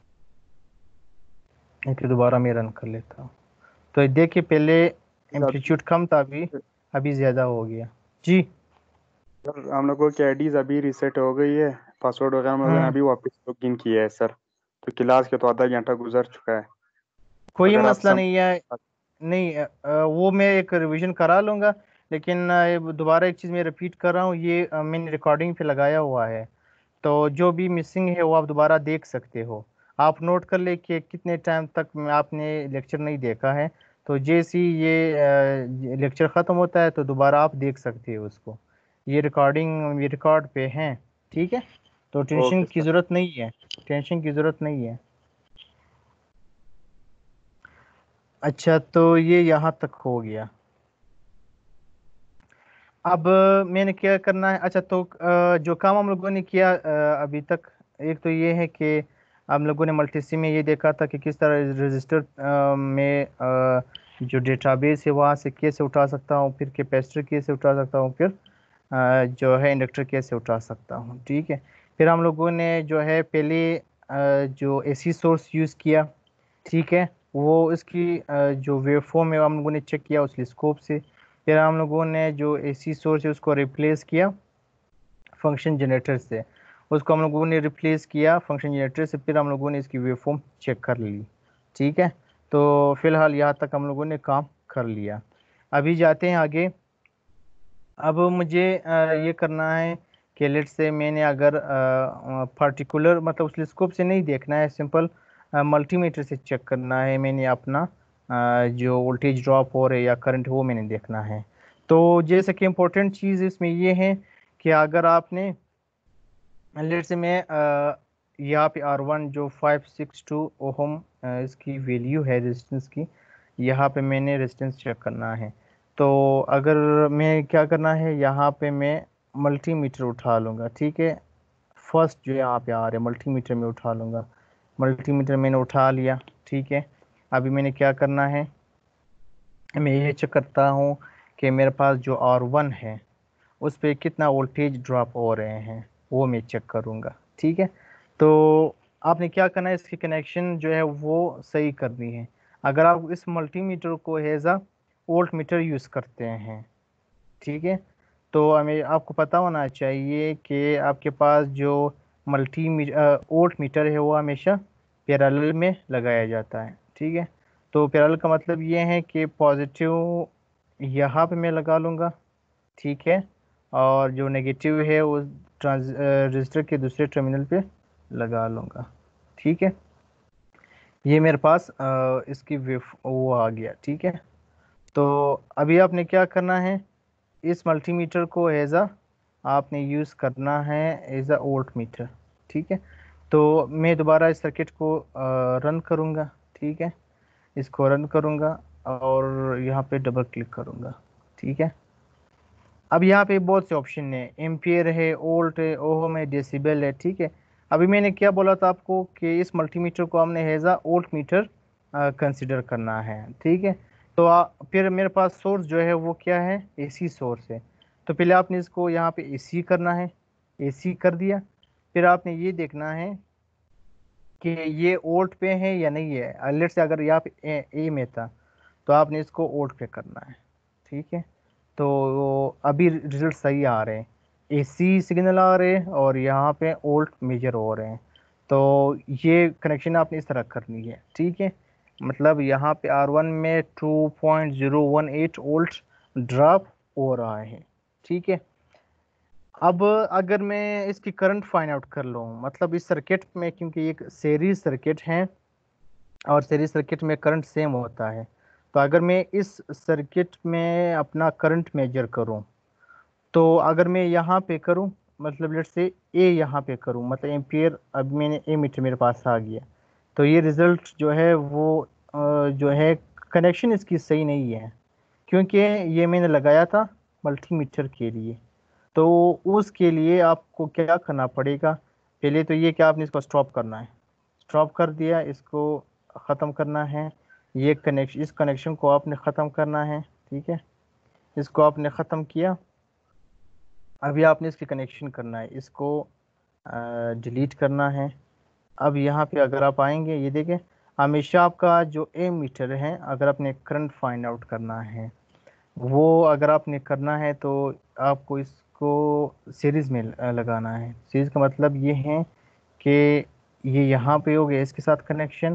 इसे दोबारा मैं रन कर लेता हूँ। तो देखिए पहले एम्पलीट्यूड कम था, अभी अभी ज़्यादा हो गया जी। सर हम लोगों की आईडीज अभी रीसेट हो गई है, पासवर्ड वगैरह हम लोगों ने हम्म, अभी वापस लॉगिन किया है सर। तो क्लास के तो आधा घंटा गुजर चुका है। कोई अगर आप मसला नहीं है। नहीं, वो मैं एक रिवीजन करा लूँगा। लेकिन ये दोबारा एक चीज़ मैं रिपीट कर रहा हूँ, ये मैंने रिकॉर्डिंग पे लगाया हुआ है। तो जो भी मिसिंग है वो आप दोबारा देख सकते हो। आप नोट कर ले कि कितने टाइम तक आपने लेक्चर नहीं देखा है। तो जैसे ही ये लेक्चर ख़त्म होता है तो दोबारा आप देख सकते हो उसको। ये रिकॉर्डिंग, ये रिकॉर्ड पे हैं, ठीक है। तो टेंशन ओके की सर। ज़रूरत नहीं है, टेंशन की ज़रूरत नहीं है। अच्छा, तो ये यहाँ तक हो गया। अब मैंने क्या करना है, अच्छा तो जो काम हम लोगों ने किया अभी तक, एक तो ये है कि हम लोगों ने मल्टीसी में ये देखा था कि किस तरह रजिस्टर में जो डेटाबेस है वहाँ से कैसे उठा सकता हूँ, फिर कैपेसिटर कैसे उठा सकता हूँ, फिर जो है इंडक्टर कैसे उठा सकता हूँ, ठीक है। फिर हम लोगों ने जो है पहले जो एसी सोर्स यूज़ किया, ठीक है। वो इसकी जो वेवफॉर्म है वो हम लोगों ने चेक किया उस स्कोप से। फिर हम लोगों ने जो एसी सोर्स है उसको रिप्लेस किया फंक्शन जनरेटर से। उसको हम लोगों ने रिप्लेस किया फंक्शन जनरेटर से, फिर हम लोगों ने इसकी वेवफॉर्म चेक कर ली, ठीक है। तो फिलहाल यहाँ तक हम लोगों ने काम कर लिया। अभी जाते हैं आगे। अब मुझे ये करना है कि लेट से मैंने अगर पर्टिकुलर मतलब उस स्कोप से नहीं देखना है, सिंपल मल्टीमीटर से चेक करना है मैंने अपना जो वोल्टेज ड्रॉप हो रहा है या करंट वो मैंने देखना है। तो जैसे कि इम्पोर्टेंट चीज़ इसमें ये है कि अगर आपने लेट से मैं यहाँ पे R1 जो 562 ओहम इसकी वैल्यू है रेजिस्टेंस की, यहाँ पे मैंने रेजिस्टेंस चेक करना है। तो अगर मैं क्या करना है, यहाँ पे मैं मल्टीमीटर उठा लूँगा, ठीक है। फर्स्ट जो यहाँ पे आ रहा है मल्टीमीटर में उठा लूँगा, मल्टीमीटर मैंने उठा लिया, ठीक है। अभी मैंने क्या करना है, मैं ये चेक करता हूँ कि मेरे पास जो R1 है उस पर कितना वोल्टेज ड्रॉप हो रहे हैं, वो मैं चेक करूँगा, ठीक है। तो आपने क्या करना है, इसकी कनेक्शन जो है वो सही करनी है। अगर आप इस मल्टीमीटर को as a volt meter use करते हैं, ठीक है, तो हमें आपको पता होना चाहिए कि आपके पास जो वोल्ट मीटर है वो हमेशा पैरेलल में लगाया जाता है, ठीक है। तो पैरेलल का मतलब ये है कि पॉजिटिव यहाँ पे मैं लगा लूँगा, ठीक है, और जो नेगेटिव है वो रजिस्टर के दूसरे टर्मिनल पे लगा लूँगा, ठीक है। ये मेरे पास इसकी वो आ गया, ठीक है। तो अभी आपने क्या करना है, इस मल्टीमीटर को एज आ आपने यूज़ करना है एज आ वोल्ट मीटर, ठीक है। तो मैं दोबारा इस सर्किट को रन करूँगा, ठीक है, इसको रन करूँगा और यहाँ पे डबल क्लिक करूँगा, ठीक है। अब यहाँ पे बहुत से ऑप्शन है, एम्पियर है, वोल्ट है, ओहम है, डेसिबल है, ठीक है। अभी मैंने क्या बोला था आपको कि इस मल्टीमीटर को हमने as a volt meter consider करना है, ठीक है। तो फिर मेरे पास सोर्स जो है वो क्या है, एसी सोर्स है। तो पहले आपने इसको यहाँ पे एसी करना है, एसी कर दिया। फिर आपने ये देखना है कि ये वोल्ट पे है या नहीं है। लेट से अगर यहाँ पे ए में था तो आपने इसको वोल्ट पे करना है, ठीक है। तो अभी रिजल्ट सही आ रहे हैं, एसी सिग्नल आ रहे हैं और यहाँ पे वोल्ट मेजर हो रहे हैं। तो ये कनेक्शन आपने इस तरह करनी है, ठीक है। मतलब यहाँ पे R1 में 2.018 वोल्ट ड्रॉप हो रहा है, ठीक है। अब अगर मैं इसकी करंट फाइंड आउट कर लूँ, मतलब इस सर्किट में, क्योंकि एक सीरीज सर्किट है और सीरीज सर्किट में करंट सेम होता है, तो अगर मैं इस सर्किट में अपना करंट मेजर करूं, तो अगर मैं यहाँ पे करूं, मतलब लेट से ए यहाँ पे करूं, मतलब एम्पियर, अब मैंने ए मीटर मेरे पास आ गया, तो ये रिज़ल्ट जो है वो जो है कनेक्शन इसकी सही नहीं है, क्योंकि ये मैंने लगाया था मल्टीमीटर के लिए। तो उसके लिए आपको क्या करना पड़ेगा, पहले तो ये कि आपने इसको स्टॉप करना है, स्टॉप कर दिया, इसको ख़त्म करना है, ये कनेक्शन, इस कनेक्शन को आपने ख़त्म करना है, ठीक है। इसको आपने ख़त्म किया, अभी आपने इसकी कनेक्शन करना है, इसको डिलीट करना है। अब यहाँ पे अगर आप आएंगे, ये देखें, हमेशा आपका जो ए मीटर है, अगर आपने करंट फाइंड आउट करना है, वो अगर आपने करना है तो आपको इसको सीरीज़ में लगाना है। सीरीज़ का मतलब ये है कि ये यहाँ पे हो गया इसके साथ कनेक्शन,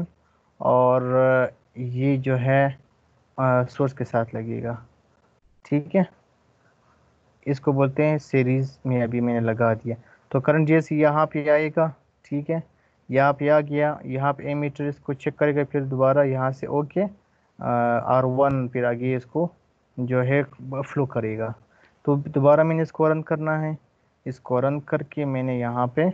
और ये जो है सोर्स के साथ लगेगा, ठीक है। इसको बोलते हैं सीरीज़ में, अभी मैंने लगा दिया। तो करंट जैसे यहाँ पे आएगा, ठीक है, यहाँ पे आ गया, यहाँ पे एमीटर इसको चेक करेगा, फिर दोबारा यहाँ से ओके R1 फिर आगे इसको जो है फ्लो करेगा। तो दोबारा मैंने इसको रन करना है, इसको रन करके मैंने यहाँ पे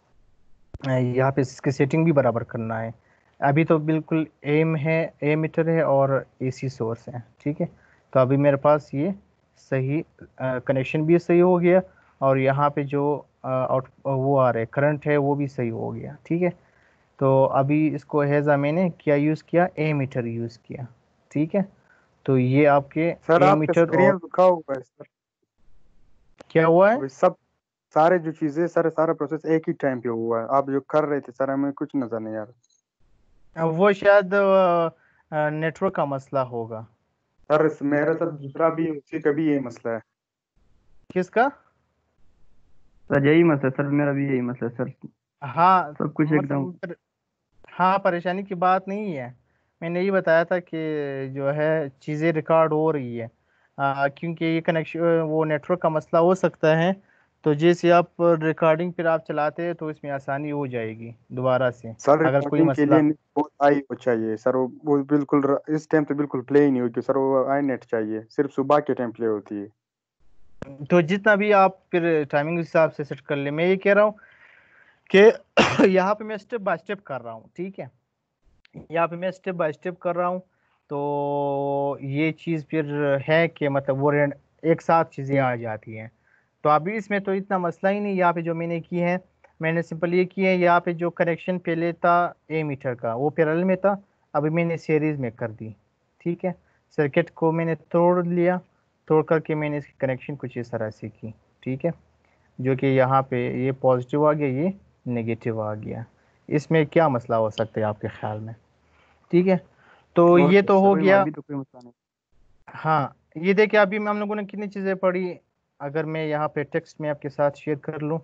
इसकी सेटिंग भी बराबर करना है। अभी तो बिल्कुल एम है, ए मीटर है और एसी सोर्स है, ठीक है। तो अभी मेरे पास ये सही कनेक्शन भी सही हो गया, और यहाँ पे जो आउट वो आ रहे करंट है वो भी सही हो गया, ठीक है। तो अभी इसको हैज़ा मैंने क्या यूज़ किया, ए मीटर यूज़ किया, ठीक है। तो ये आपके सर ए आपका मीटर, स्क्रीन और रुका हुआ है सर। क्या हुआ है, अभी सब सारे जो चीजें सर, सारा प्रोसेस एक ही टाइम पे हुआ है। आप जो कर रहे थे सर, हमें कुछ नजर नहीं आ रहा। वो शायद नेटवर्क का मसला होगा। सर मेरा सर दूसरा भी, उसी का भी ये मसला है। किसका? सर यही मसला सर, मेरा भी यही मसला सर, हाँ, सब कुछ एकदम। मतलब हाँ, परेशानी की बात नहीं है। मैंने यही बताया था कि जो है चीज़ें रिकॉर्ड हो रही है, क्योंकि ये कनेक्शन वो नेटवर्क का मसला हो सकता है। तो जैसे आप रिकॉर्डिंग फिर आप चलाते हैं तो इसमें आसानी हो जाएगी दोबारा से, सर अगर कोई रिकॉर्डिंग के मसला। लिए बहुत आई वो चाहिए सर, वो बिल्कुल इस टाइम तो बिल्कुल प्ले ही नहीं होगी सर, वो आई नेट चाहिए, सिर्फ सुबह के टाइम प्ले होती है। तो जितना भी आप फिर टाइमिंग हिसाब से सेट कर ले। मैं ये कह रहा हूँ कि यहाँ पे मैं स्टेप बाय स्टेप कर रहा हूँ, ठीक है, यहाँ पे मैं स्टेप बाय स्टेप कर रहा हूँ। तो ये चीज़ फिर है कि मतलब वो एक साथ चीज़ें आ जाती हैं। तो अभी इसमें तो इतना मसला ही नहीं। यहाँ पे जो मैंने की है, मैंने सिंपल ये की है, यहाँ पे जो कनेक्शन पहले था ए मीटर का वो पैरेलल में था, अभी मैंने सीरीज में कर दी, ठीक है। सर्किट को मैंने तोड़ लिया, तोड़ करके मैंने इसकी कनेक्शन कुछ इस तरह से की, ठीक है, जो कि यहाँ पे ये पॉजिटिव आ गया, ये नेगेटिव आ गया। इसमें क्या मसला हो सकता है आपके ख्याल में? ठीक है, तो और ये तो सर हो में गया। अभी तो कोई मसला नहीं। हाँ, ये देखिए अभी हम लोगों ने कितनी चीज़ें पढ़ी। अगर मैं यहाँ पे टेक्स्ट में आपके साथ शेयर कर लूँ,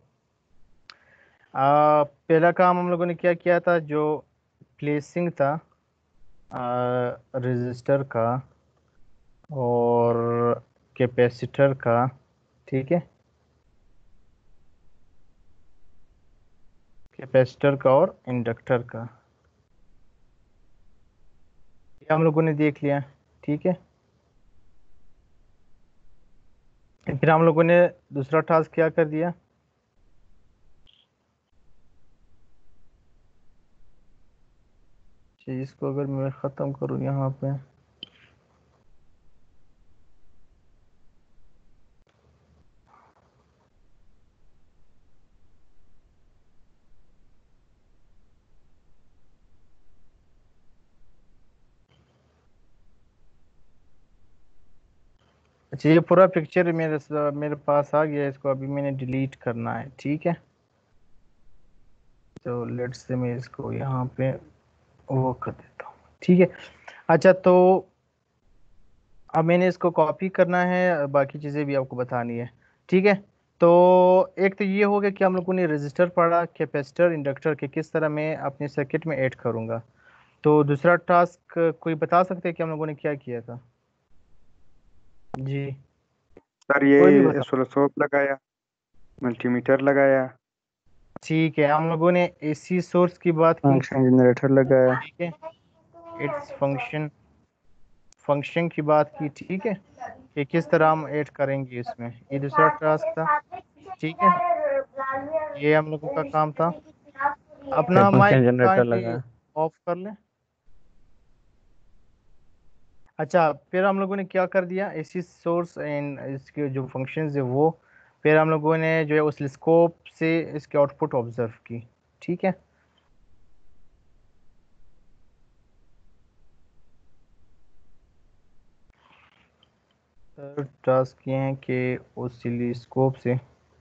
पहला काम हम लोगों ने क्या किया था, जो प्लेसिंग था रजिस्टर का और कैपेसिटर का, ठीक है, कैपेसिटर का और इंडक्टर का, ये हम लोगों ने देख लिया, ठीक है। फिर हम लोगों ने दूसरा टास्क क्या कर दिया, इसको अगर मैं ख़त्म करूँ यहाँ पे, अच्छा ये पूरा पिक्चर मेरे पास आ गया, इसको अभी मैंने डिलीट करना है, ठीक है। तो लेट्स से मैं इसको यहाँ पे वो कर देता हूँ, ठीक है। अच्छा, तो अब मैंने इसको कॉपी करना है, बाकी चीज़ें भी आपको बतानी है, ठीक है। तो एक तो ये हो गया कि हम लोगों ने रजिस्टर पढ़ा, कैपेसिटर, इंडक्टर के किस तरह मैं अपने सर्किट में ऐड करूँगा। तो दूसरा टास्क कोई बता सकते हैं कि हम लोगों ने क्या किया था? जी, सर कोई भी ये बता। सोलोस्कोप लगाया, मल्टीमीटर लगाया, ठीक है, हम लोगों ने एसी सोर्स की बात की, फंक्शन जनरेटर लगाया। ठीक है, इट्स फंक्शन की बात की, ठीक है, कि किस तरह हम ऐड करेंगे इसमें। ये दूसरा टास्क था, ठीक है, ये हम लोगों का काम था। अपना माइक फंक्शन जनरेटर काइंडली लगा। ऑफ कर लें। अच्छा, फिर हम लोगों ने क्या कर दिया, एसी सोर्स एंड इसके जो फंक्शंस है वो, फिर हम लोगों ने जो है ऑसिलोस्कोप से इसके आउटपुट ऑब्जर्व की, ठीक है। थर्ड टास्क ये है कि ऑसिलोस्कोप से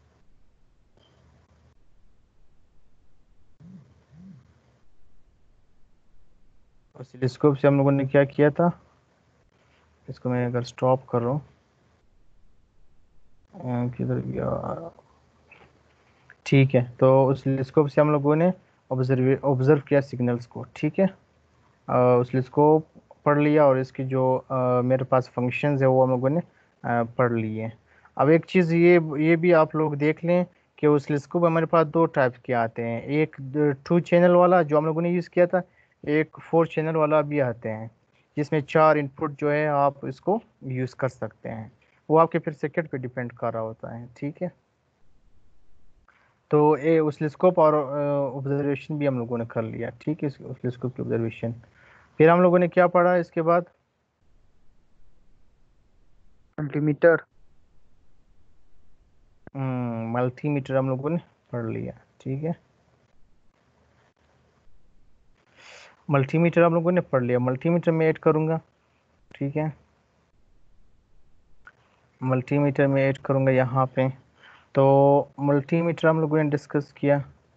हम लोगों ने क्या किया था, इसको मैं अगर स्टॉप कर रहा हूँ, किधर गया, ठीक है। तो ऑसिलोस्कोप से हम लोगों ने ऑब्जर्व किया सिग्नल्स को, ठीक है। ऑसिलोस्कोप पढ़ लिया और इसकी जो मेरे पास फंक्शंस है वो हम लोगों ने पढ़ लिए। अब एक चीज़ ये भी आप लोग देख लें कि ऑसिलोस्कोप हमारे पास दो टाइप के आते हैं, एक 2 चैनल वाला जो हम लोगों ने यूज़ किया था, एक 4 चैनल वाला भी आते हैं, जिसमें 4 इनपुट जो है आप इसको यूज़ कर सकते हैं। वो आपके फिर सर्किट पे डिपेंड कर रहा होता है, ठीक है। तो ये ऑसिलोस्कोप और ऑब्जर्वेशन भी हम लोगों ने कर लिया, ठीक है, ऑसिलोस्कोप की ऑब्जर्वेशन। फिर हम लोगों ने क्या पढ़ा इसके बाद, मल्टीमीटर। मल्टीमीटर हम लोगों ने पढ़ लिया, ठीक है, मल्टीमीटर हम लोगों ने पढ़ लिया। मल्टीमीटर में ऐड करूँगा, ठीक है, मल्टीमीटर में ऐड करूँगा यहाँ पे। तो मल्टीमीटर हम लोगों ने डिस्कस किया,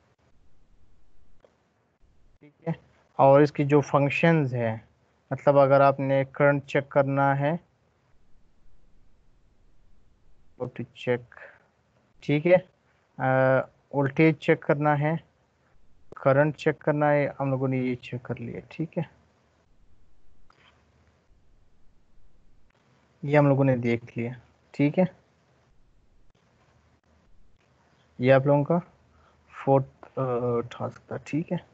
ठीक है, और इसकी जो फंक्शंस है, मतलब अगर आपने करंट चेक करना है तो टू चेक, ठीक है, वोल्टेज चेक करना है, करंट चेक करना है, हम लोगों ने ये चेक कर लिया, ठीक है, ये हम लोगों ने देख लिया, ठीक है। ये आप लोगों का 4th टास्क था, ठीक है।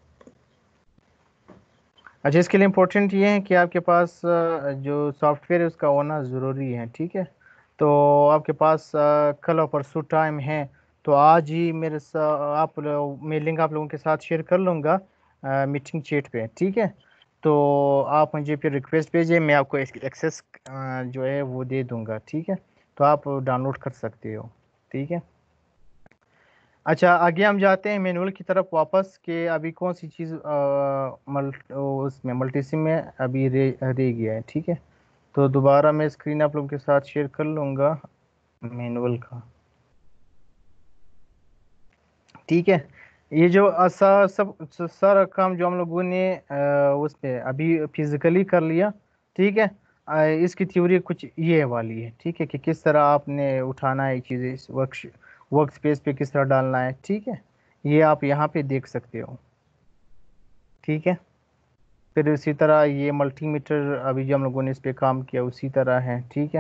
अच्छा, इसके लिए इम्पोर्टेंट ये है कि आपके पास जो सॉफ्टवेयर है उसका होना ज़रूरी है, ठीक है। तो आपके पास कल और परसों टाइम है, तो आज ही मैं लिंक आप लोगों के साथ शेयर कर लूँगा मीटिंग चैट पे, ठीक है। तो आप मुझे फिर रिक्वेस्ट भेजिए, मैं आपको एक्सेस जो है वो दे दूँगा, ठीक है। तो आप डाउनलोड कर सकते हो, ठीक है। अच्छा, आगे हम जाते हैं मैनुअल की तरफ वापस कि अभी कौन सी चीज़ उसमें मल्टीसिम में अभी रह गया है, ठीक है। तो दोबारा मैं स्क्रीन आप लोगों के साथ शेयर कर लूँगा मैनुअल का, ठीक है। ये जो सारा काम जो हम लोगों ने उस पे अभी फिजिकली कर लिया, ठीक है। इसकी थ्योरी कुछ ये वाली है, ठीक है, कि किस तरह आपने उठाना है चीज़ें इस वर्क स्पेस पे किस तरह डालना है, ठीक है। ये आप यहाँ पे देख सकते हो, ठीक है। फिर उसी तरह ये मल्टीमीटर अभी जो हम लोगों ने इस पे काम किया उसी तरह है, ठीक है।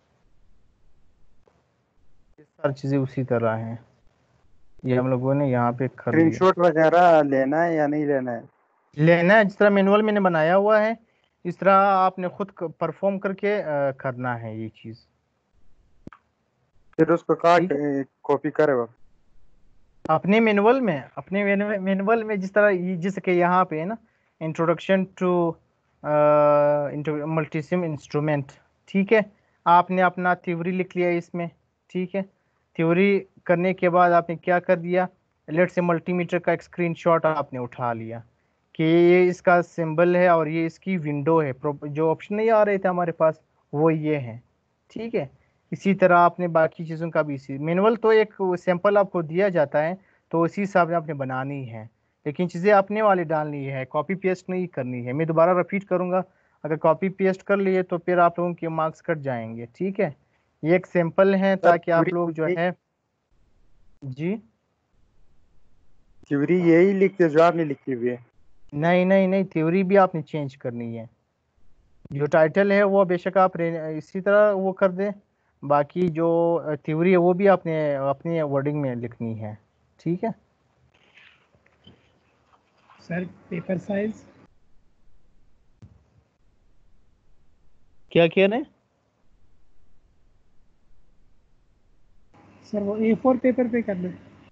ये सारी चीज़ें उसी तरह हैं, ये हम लोगों ने यहाँ पे कर लिया। स्क्रीनशॉट वगैरह लेना है या नहीं लेना है? लेना है, जिस तरह मैनुअल मैंने बनाया हुआ है इस तरह आपने खुद परफॉर्म करके करना है ये चीज़, फिर उसको कहाँ ठीक है। कॉपी करे वो? अपने मैनुअल में जिस तरह जिसके यहाँ पे है ना, इंट्रोडक्शन टू मल्टीसिम इंस्ट्रूमेंट, ठीक है। आपने अपना थ्योरी लिख लिया इसमें, ठीक है। थ्योरी करने के बाद आपने क्या कर दिया, लेट से मल्टीमीटर का एक स्क्रीनशॉट आपने उठा लिया कि ये इसका सिंबल है और ये इसकी विंडो है, जो ऑप्शन नहीं आ रहे थे हमारे पास वो ये है, ठीक है। इसी तरह आपने बाकी चीज़ों का भी इसी मैनुअल तो एक सैंपल आपको दिया जाता है, तो उसी हिसाब से आपने बनानी है, लेकिन चीज़ें अपने वाली डालनी है, कॉपी पेस्ट नहीं करनी है। मैं दोबारा रिपीट करूँगा, अगर कॉपी पेस्ट कर लिए तो फिर आप लोगों के मार्क्स कट जाएंगे, ठीक है। ये एक सैंपल है सर ताकि आप लोग जो है जी। थ्योरी यही लिखते जो आपने लिखी हुई है? नहीं नहीं नहीं, थ्योरी भी आपने चेंज करनी है। जो टाइटल है वो बेशक आप इसी तरह वो कर दें, बाकी जो थ्योरी है वो भी आपने अपनी वर्डिंग में लिखनी है, ठीक है। सर पेपर साइज क्या कह रहे हैं? सर वो A4 पेपर पे कर लें।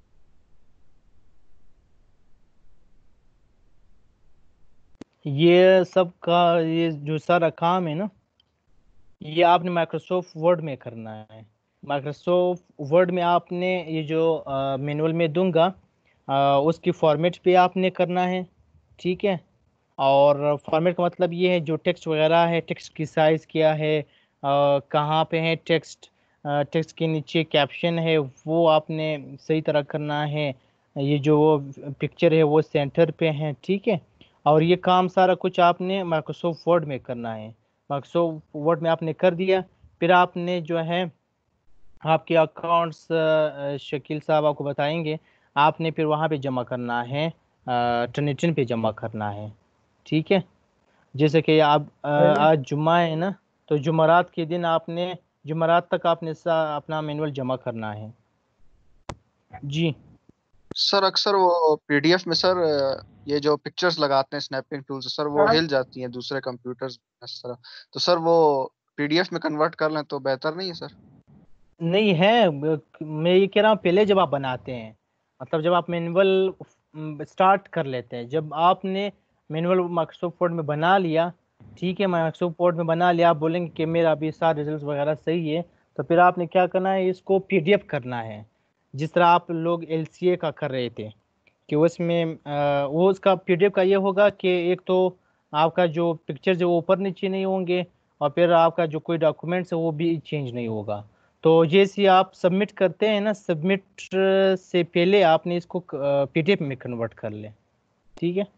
ये सब का ये जो सारा काम है ना, ये आपने माइक्रोसॉफ्ट वर्ड में करना है। माइक्रोसॉफ्ट वर्ड में आपने ये जो मैनुअल में दूंगा उसकी फॉर्मेट पे आपने करना है, ठीक है। और फॉर्मेट का मतलब ये है जो टेक्स्ट वगैरह है, टेक्स्ट की साइज़ क्या है, कहाँ पे है टेक्स्ट, टेक्स्ट के नीचे कैप्शन है वो आपने सही तरह करना है, ये जो पिक्चर है वो सेंटर पे है, ठीक है। और ये काम सारा कुछ आपने माइक्रोसॉफ्ट वर्ड में करना है। माइक्रोसॉफ्ट वर्ड में आपने कर दिया, फिर आपने जो है आपके अकाउंट्स शकील साहब आपको बताएंगे, आपने फिर वहाँ पे जमा करना है, टर्निटिन पे जमा करना है, ठीक है। जैसे कि आप आज जुम्मा है ना, तो जुमरात के दिन आपने जुमरात तक आपने अपना मैनुअल जमा करना है जी। सर अक्सर वो पीडीएफ में सर ये जो पिक्चर्स लगाते हैं स्नैपिंग टूल से सर वो हिल जाती हैं दूसरे कंप्यूटर्स में इस तरह, तो सर वो पीडीएफ में कन्वर्ट कर लें तो बेहतर नहीं है सर? नहीं है, मैं ये कह रहा हूँ पहले जब आप बनाते हैं, मतलब जब आप मैनुअल स्टार्ट कर लेते हैं, जब आपने मैनुअल माइक्रोसॉफ्ट वर्ड में बना लिया, ठीक है, माइक्रोसॉफ्ट वर्ड में बना लिया, आप बोलेंगे कि मेरा अभी सारे रिजल्ट वगैरह सही है, तो फिर आपने क्या करना है, इसको पीडीएफ करना है, जिस तरह आप लोग एलसीए का कर रहे थे कि उसमें वो उसका पीडीएफ का ये होगा कि एक तो आपका जो पिक्चर्स है वो ऊपर नीचे नहीं होंगे, और फिर आपका जो कोई डॉक्यूमेंट्स है वो भी चेंज नहीं होगा। तो जैसे आप सबमिट करते हैं ना, सबमिट से पहले आपने इसको पीडीएफ में कन्वर्ट कर लें, ठीक है।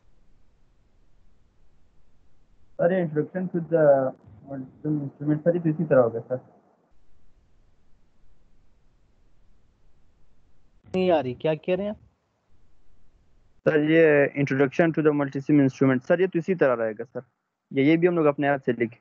Sir introduction to the instrument sir इसी तरह होगा सर? नहीं आ रही, क्या कह रहे हैं आप? सर ये introduction to the Multisim instrument sir ये तो इसी तरह रहेगा सर, ये भी हम लोग अपने आप से लिखे?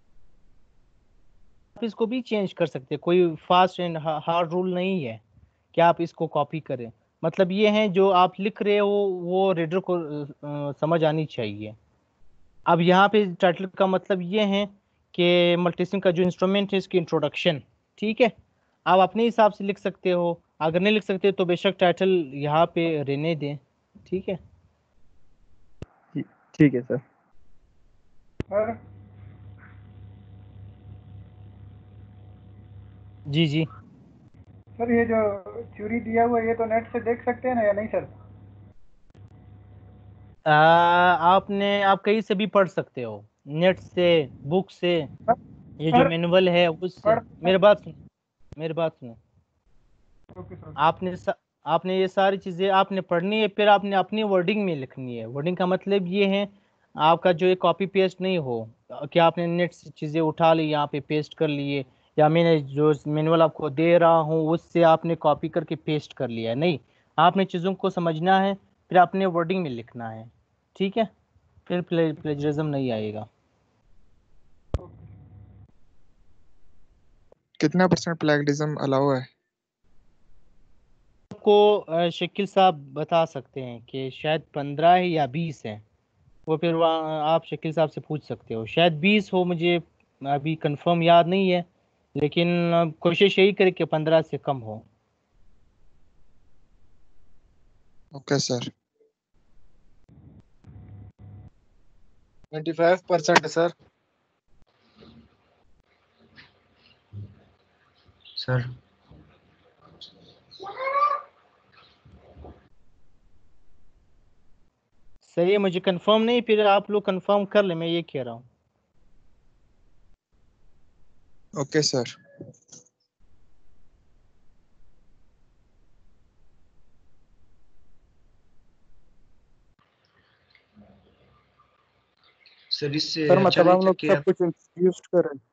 आप इसको भी चेंज कर सकते हैं, कोई फास्ट एंड हार्ड रूल नहीं है कि आप इसको कॉपी करें। मतलब ये है जो आप लिख रहे हो वो रीडर को समझ आनी चाहिए। अब यहाँ पे टाइटल का मतलब ये है कि मल्टीसिम का जो इंस्ट्रूमेंट है इसकी इंट्रोडक्शन, ठीक है। आप अपने हिसाब से लिख सकते हो, अगर नहीं लिख सकते तो बेशक टाइटल यहाँ पे रहने दें, ठीक है। ठीक है सर। सर जी जी। सर ये जो थ्योरी दिया हुआ है ये तो नेट से देख सकते हैं ना या नहीं सर? आप कहीं से भी पढ़ सकते हो, नेट से, बुक से, ये जो सर मैनुअल है उससे। मेरी बात सुनो। Okay sir. आपने ये सारी चीज़ें आपने पढ़नी है, फिर आपने अपनी वर्डिंग में लिखनी है। वर्डिंग का मतलब ये है आपका जो ये कॉपी पेस्ट नहीं हो कि आपने नेट से चीज़ें उठा ली यहाँ पे पेस्ट कर लिए, या मैंने जो मैनुअल आपको दे रहा हूँ उससे आपने कॉपी करके पेस्ट कर लिया। नहीं, आपने चीज़ों को समझना है, फिर अपने वर्डिंग में लिखना है, ठीक है। फिर प्लेजरिज्म नहीं आएगा। कितना % प्लेगरिज्म अलाउ है? आपको शकील साहब बता सकते हैं कि शायद 15 है या 20 है, वो फिर वहाँ आप शकील साहब से पूछ सकते हो। शायद 20 हो, मुझे अभी कंफर्म याद नहीं है, लेकिन कोशिश यही करें कि 15 से कम हो। Okay sir. 25% है सर। सर सही है, मुझे कंफर्म नहीं, फिर आप लोग कंफर्म कर ले, मैं ये कह रहा हूँ। Okay sir. सर इससे सर अच्छा मतलब नहीं हम था लोग कि सब आप कुछ इंट्रोड्यूस कर रहे हैं।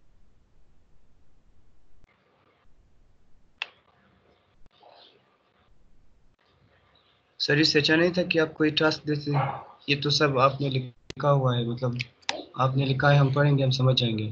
सर इससे अच्छा नहीं था कि आप कोई टास्क देते? ये तो सब आपने लिखा हुआ है, मतलब आपने लिखा है, हम पढ़ेंगे, हम समझ जाएंगे।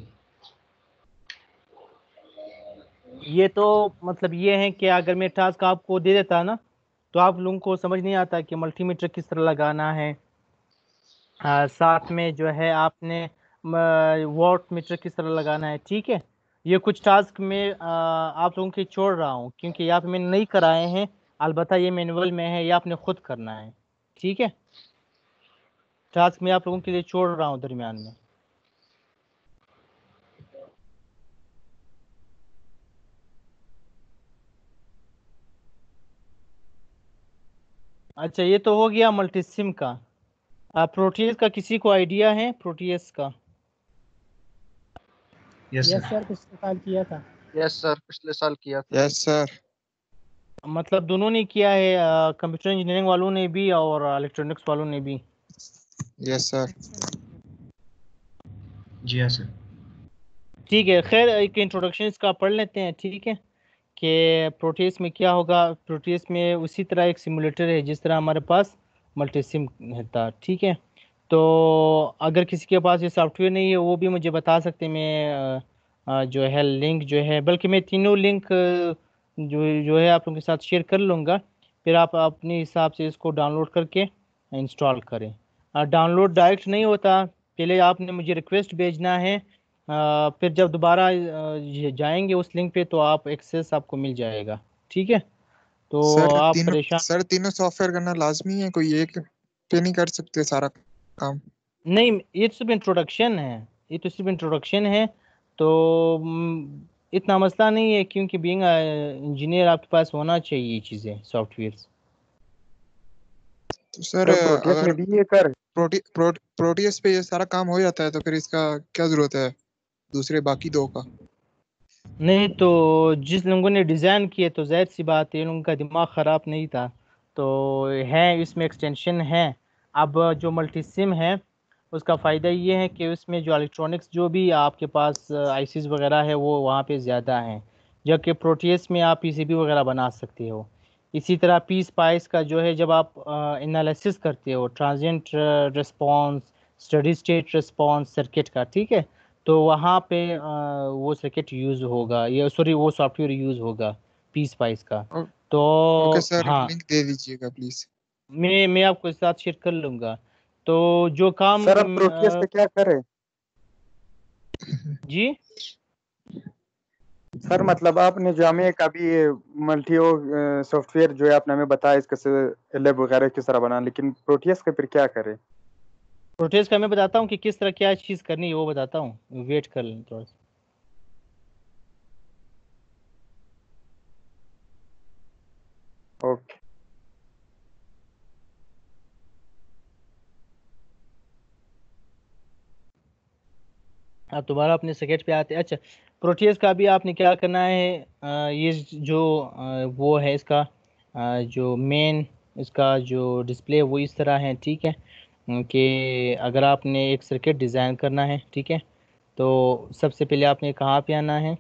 ये तो मतलब ये है कि अगर मैं टास्क आपको दे देता ना तो आप लोगों को समझ नहीं आता कि मल्टीमीटर किस तरह लगाना है। साथ में जो है आपने वॉट मीटर किस तरह लगाना है, ठीक है। ये कुछ टास्क में आप लोगों के छोड़ रहा हूँ क्योंकि यहाँ पे मैंने नहीं कराए हैं, अलबत्ता ये मैनुअल में है, ये आपने खुद करना है, ठीक है। टास्क में आप लोगों के लिए छोड़ रहा हूँ दरमियान में। अच्छा, ये तो हो गया मल्टीसिम का। प्रोटीज का किसी को आइडिया है? प्रोटीज का? Yes yes sir. सर, पिछले साल किया था। यस सर, पिछले साल किया था। Yes sir. मतलब दोनों ने किया है, कंप्यूटर इंजीनियरिंग वालों ने भी और इलेक्ट्रॉनिक्स वालों ने भी? Yes sir. जी हाँ सर। ठीक है, खैर एक इंट्रोडक्शन इसका पढ़ लेते हैं, ठीक है। कि प्रोटीज में क्या होगा। प्रोटीज में उसी तरह एक सिमुलेटर है जिस तरह हमारे पास मल्टीसिम था, ठीक है। तो अगर किसी के पास ये सॉफ्टवेयर नहीं है वो भी मुझे बता सकते हैं, मैं जो है लिंक जो है, बल्कि मैं तीनों लिंक जो है आप लोगों के साथ शेयर कर लूँगा, फिर आप अपने हिसाब से इसको डाउनलोड करके इंस्टॉल करें। डाउनलोड डायरेक्ट नहीं होता, पहले आपने मुझे रिक्वेस्ट भेजना है, फिर जब दोबारा जाएंगे उस लिंक पे तो आप एक्सेस आपको मिल जाएगा, ठीक है। तो आप परेशान सर तीनों सॉफ्टवेयर करना लाजमी है, कोई एक पे नहीं कर सकते सारा काम? नहीं, ये तो सिर्फ इंट्रोडक्शन है, ये तो सिर्फ इंट्रोडक्शन है। तो इतना मसला नहीं है, क्योंकि बीइंग इंजीनियर आपके पास होना चाहिए ये चीज़ें, सॉफ्टवेयर। तो सर सर प्रोटीएस अगर में भी ये कर प्रोटीएस पे ये सारा काम हो जाता है तो फिर इसका क्या जरूरत है दूसरे बाकी दो का? नहीं तो जिस लोगों ने डिज़ाइन किए तो जाहिर सी बात है उनका दिमाग ख़राब नहीं था, तो है इसमें एक्सटेंशन है। अब जो मल्टीसिम है उसका फ़ायदा ये है कि उसमें जो इलेक्ट्रॉनिक्स जो भी आपके पास आईसीज वगैरह है वो वहाँ पे ज़्यादा हैं, जबकि प्रोटीएस में आप पीसीबी वगैरह बना सकते हो। इसी तरह पी स्पाइस का जो है, जब आप एनालिसिस करते हो transient response, steady state response circuit का, ठीक है, तो वहाँ पे वो सर्किट यूज़ होगा, या सॉरी वो सॉफ्टवेयर यूज़ होगा पी स्पाइस का। तो ओके सर, हाँ, लिंक दे दीजिएगा प्लीज। मैं आपको साथ शेयर कर लूँगा। तो जो काम सर अब प्रोटियस पे क्या करें? जी सर मतलब आपने जो हमें एक अभी मल्टी सॉफ्टवेयर जो है आपने हमें बताया इसके लैब वगैरह किस तरह बनाना, लेकिन प्रोटियस का फिर क्या करें? प्रोटेस्ट का मैं बताता हूँ कि किस तरह क्या चीज़ करनी है, वो बताता हूँ, वेट कर लें थोड़ा सा। ओके आप दोबारा अपने सर्किट पे आते हैं। अच्छा, प्रोटीज का भी आपने क्या करना है, ये जो वो है इसका जो मेन इसका जो डिस्प्ले है वो इस तरह है, ठीक है। कि अगर आपने एक सर्किट डिज़ाइन करना है, ठीक है, तो सबसे पहले आपने कहाँ पे आना है,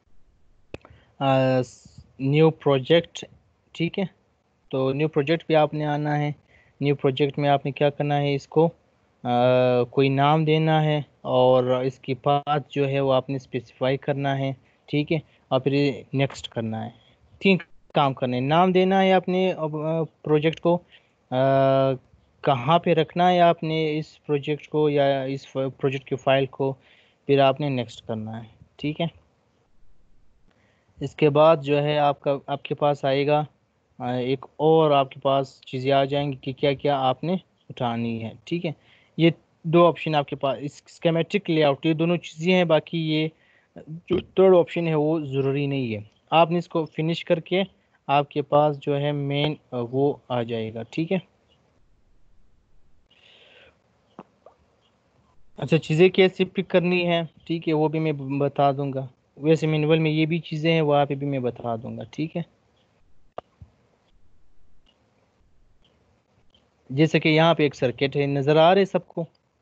न्यू प्रोजेक्ट, ठीक है। तो न्यू प्रोजेक्ट पे आपने आना है। न्यू प्रोजेक्ट में आपने क्या करना है, इसको कोई नाम देना है और इसकी पाथ जो है वो आपने स्पेसिफाई करना है, ठीक है। और फिर नेक्स्ट करना है। 3 काम करने हैं, नाम देना है आपने प्रोजेक्ट को, कहाँ पे रखना है आपने इस प्रोजेक्ट को या इस प्रोजेक्ट की फ़ाइल को, फिर आपने नेक्स्ट करना है, ठीक है। इसके बाद जो है आपके पास आएगा एक और आपके पास चीज़ें आ जाएंगी कि क्या क्या आपने उठानी है, ठीक है। ये 2 ऑप्शन आपके पास, इस स्कीमेटिक लेआउट, ये दोनों चीज़ें हैं, बाकी ये जो थर्ड ऑप्शन है वो ज़रूरी नहीं है। आपने इसको फिनिश करके आपके पास जो है मेन वो आ जाएगा, ठीक है। अच्छा, चीज़ें कैसे पिक करनी है, ठीक है, वो भी मैं बता दूंगा। वैसे मैनुअल में ये भी चीज़ें हैं, वहाँ पे भी मैं बता दूंगा, ठीक है। जैसे कि यहाँ पे एक सर्किट है, नज़र आ रहे सबको,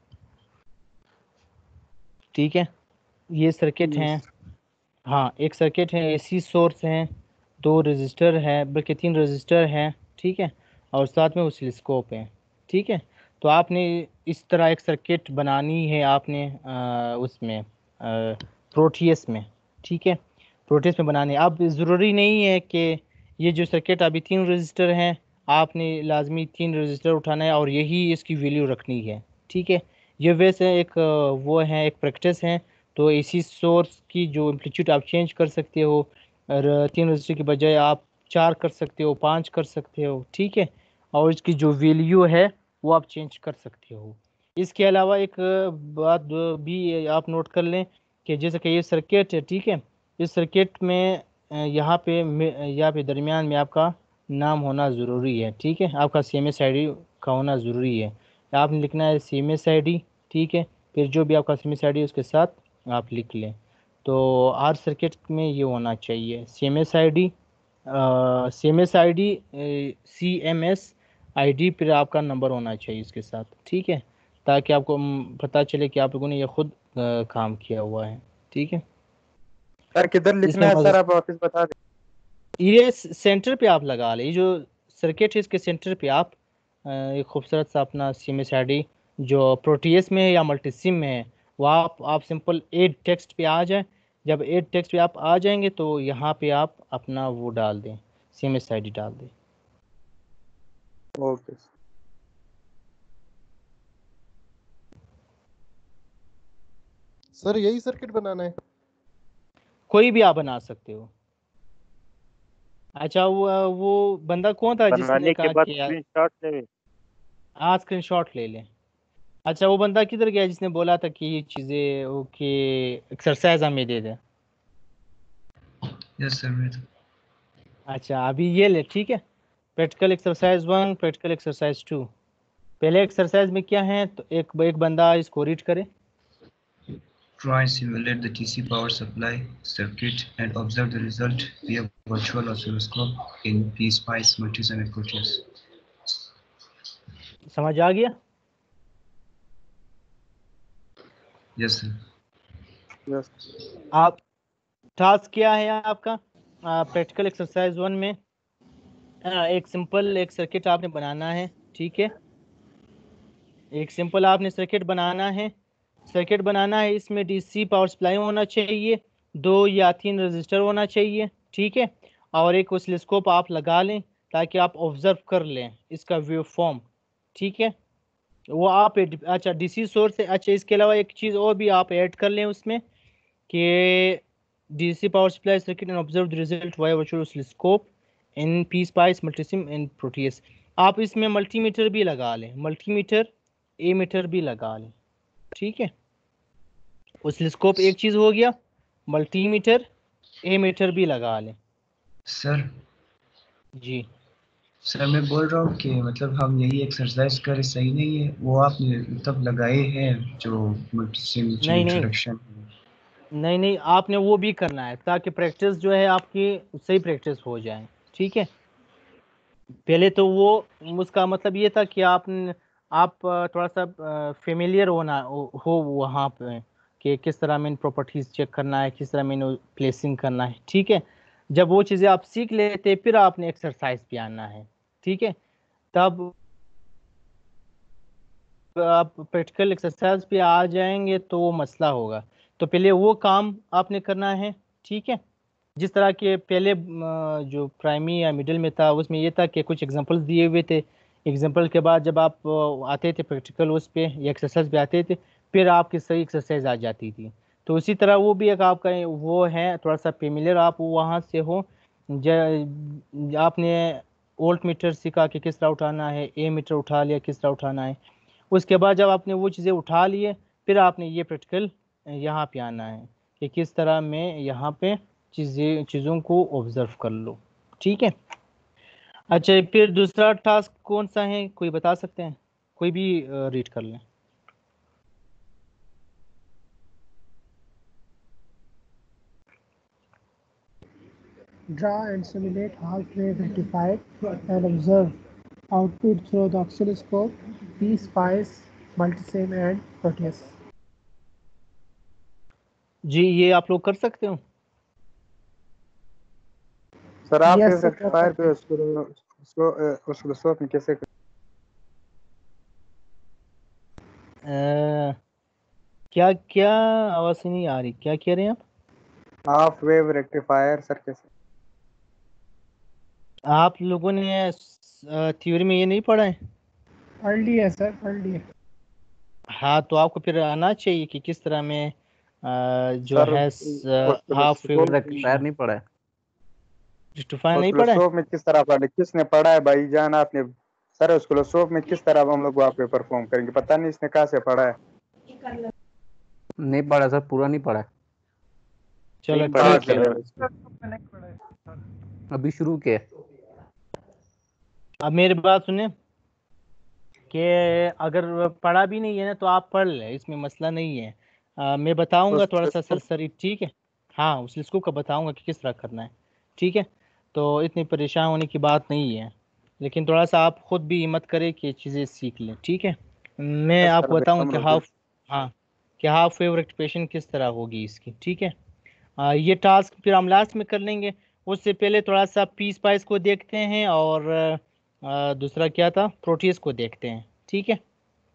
ठीक है। ये सर्किट हैं, हाँ, एक सर्किट है, एसी सोर्स हैं, 2 रजिस्टर है, बल्कि 3 रजिस्टर हैं, ठीक है, और साथ में ऑसिलोस्कोप है, ठीक है। तो आपने इस तरह एक सर्किट बनानी है आपने उसमें प्रोटियस में, ठीक है, प्रोटियस में बनानी है। अब ज़रूरी नहीं है कि ये जो सर्किट अभी 3 रजिस्टर हैं, आपने लाजमी 3 रजिस्टर उठाना है और यही इसकी वैल्यू रखनी है, ठीक है। ये वैसे एक वो है, एक प्रैक्टिस है। तो इसी सोर्स की जो एम्पलीट्यूड आप चेंज कर सकते हो, और 3 रजिस्टर की बजाय आप 4 कर सकते हो, 5 कर सकते हो, ठीक है। और इसकी जो वैल्यू है वो आप चेंज कर सकते हो। इसके अलावा एक बात भी आप नोट कर लें कि जैसे कि ये सर्किट है, ठीक है, इस सर्किट में यहाँ पे दरमियान में आपका नाम होना ज़रूरी है, ठीक है। आपका CMS ID का होना ज़रूरी है। आपने लिखना है CMS ID, ठीक है। फिर जो भी आपका CMS ID है उसके साथ आप लिख लें। तो हर सर्किट में ये होना चाहिए, CMS ID, CMS ID, फिर आपका नंबर होना चाहिए इसके साथ, ठीक है, ताकि आपको पता चले कि आप लोगों ने ये खुद काम किया हुआ है, ठीक है। सर किधर लिखना इसमें है सर, आप वापस बता दें। ये सेंटर पे आप लगा लें, ये जो सर्किट है इसके सेंटर पे आप एक खूबसूरत सा अपना CMS ID जो प्रोटीएस में है या मल्टीसिम में है, वो आप सिंपल एड टेक्स्ट पे आ जाए। जब एड टेक्स्ट पे आप आ जाएंगे तो यहाँ पे आप अपना वो डाल दें, CMS ID डाल दें। ओके सर यही सर्किट बनाना है? कोई भी आप बना सकते हो। अच्छा, वो बंदा कौन था जिसने बनवाने के कहा बाद कि स्क्रीनशॉट ले। हाँ, स्क्रीनशॉट ले लें। अच्छा, वो बंदा किधर गया जिसने बोला था कि ये चीज़ें ओके एक्सरसाइज हमें दे दे? Yes sir. अच्छा, अभी ये ले, ठीक है। Practical exercise 1, practical exercise 2। पहले एक्सरसाइज में क्या है, तो एक बंदा इसको रीड करे। Try simulate the DC power supply circuit and observe the result via virtual oscilloscope in PSpice multisim approaches. समझ आ गया? Yes sir. यस आप टास्क क्या है आपका प्रैक्टिकल एक्सरसाइज 1 में? एक सिंपल एक सर्किट आपने बनाना है, ठीक है। एक सिंपल आपने सर्किट बनाना है। सर्किट बनाना है, इसमें DC पावर सप्लाई होना चाहिए, 2 या 3 रजिस्टर होना चाहिए, ठीक है। और एक ऑसिलोस्कोप आप लगा लें ताकि आप ऑब्जर्व कर लें इसका वेव फॉर्म, ठीक है। वो आप अच्छा डीसी सोर्स है। अच्छा इसके अलावा एक चीज़ और भी आप ऐड कर लें उसमें कि DC power supply circuit and observe the result via virtual oscilloscope in P Spice Multisim and Proteus. आप इसमें मल्टीमीटर भी लगा लें, मल्टीमीटर एमीटर भी लगा लें, ठीक है। ऑसिलोस्कोप एक चीज़ हो गया, मल्टीमीटर एमीटर भी लगा लें। सर जी सर मैं बोल रहा हूँ कि मतलब हम यही एक्सरसाइज करें सही नहीं है, वो आपने तब लगाए हैं जो मल्टीसिम नहीं नहीं इंट्रोडक्शन। नहीं नहीं, आपने वो भी करना है ताकि प्रैक्टिस जो है आपकी सही प्रैक्टिस हो जाए, ठीक है। पहले तो वो उसका मतलब ये था कि आप थोड़ा सा फेमिलियर हो वहाँ पे कि किस तरह में प्रॉपर्टीज चेक करना है, किस तरह में प्लेसिंग करना है, ठीक है। जब वो चीज़ें आप सीख लेते फिर आपने एक्सरसाइज पे आना है, ठीक है। तब आप प्रैक्टिकल एक्सरसाइज पे आ जाएंगे तो वो मसला होगा। तो पहले वो काम आपने करना है, ठीक है। जिस तरह के पहले जो प्राइमरी या मिडिल में था उसमें ये था कि कुछ एग्जांपल्स दिए हुए थे, एग्जांपल के बाद जब आप आते थे प्रैक्टिकल उस पे या एक्सरसाइज पे आते थे फिर आपकी सही एक्सरसाइज आ जाती थी। तो उसी तरह वो भी एक आपका वो है थोड़ा सा फेमिलियर आप वहाँ से हो। आपने वोल्ट मीटर सीखा कि किस तरह उठाना है, ए मीटर उठा लिया किस तरह उठाना है। उसके बाद जब आपने वो चीज़ें उठा लिए फिर आपने ये प्रैक्टिकल यहाँ पे आना है कि किस तरह में यहाँ पे चीज़ों को ऑब्जर्व कर लो, ठीक है। अच्छा फिर दूसरा टास्क कौन सा है, कोई बता सकते हैं? कोई भी रीड कर लें। Draw and simulate half-wave rectified and observe output through the oscilloscope, PSpice, Multisim and Proteus. जी ये आप लोग कर सकते हो। सर आप Yes, वेव sir, रेक्टिफायर पे ऑसिलोस्कोप में कैसे क्या क्या आवाज़ ही नहीं आ रही, क्या कह रहे हैं आप? हाफ वेव रेक्टिफायर सर कैसे? आप लोगों ने थ्योरी में ये नहीं पढ़ा है? पढ़ लिया सर, पढ़ लिया। हाँ तो आपको फिर आना चाहिए कि किस तरह में जो सर है हाफ वेव रेक्टिफायर नहीं पड़ा है। रेक्टिफायर नहीं पढ़ा है? ऑसिलोस्कोप में किस तरह पढ़े, किसने पढ़ा है भाईजान आपने? सर ऑसिलोस्कोप में किस तरह हम लोग वहाँ पे परफॉर्म करेंगे, पता नहीं इसने कहाँ से पढ़ा है। नहीं पढ़ा सर, पूरा नहीं पढ़ा है। चलो पढ़ा ठीक है, अभी शुरू किया। अब मेरी बात सुने कि अगर पढ़ा भी नहीं है ना तो आप पढ़ ले, इसमें मसला नहीं है। मैं बताऊंगा थोड़ा सा सरसरी, ठीक है। हाँ उस लिस्ट को बताऊंगा कि किस तरह करना है, ठीक है। तो इतनी परेशान होने की बात नहीं है, लेकिन थोड़ा सा आप खुद भी हिम्मत करें कि चीज़ें सीख लें, ठीक है। मैं आपको बताऊंगा कि हाफ वेव रेक्टिफिकेशन किस तरह होगी इसकी, ठीक है। ये टास्क फिर हम लास्ट में कर लेंगे। उससे पहले थोड़ा सा पी स्पाइस को देखते हैं और दूसरा क्या था, प्रोटीज को देखते हैं, ठीक है।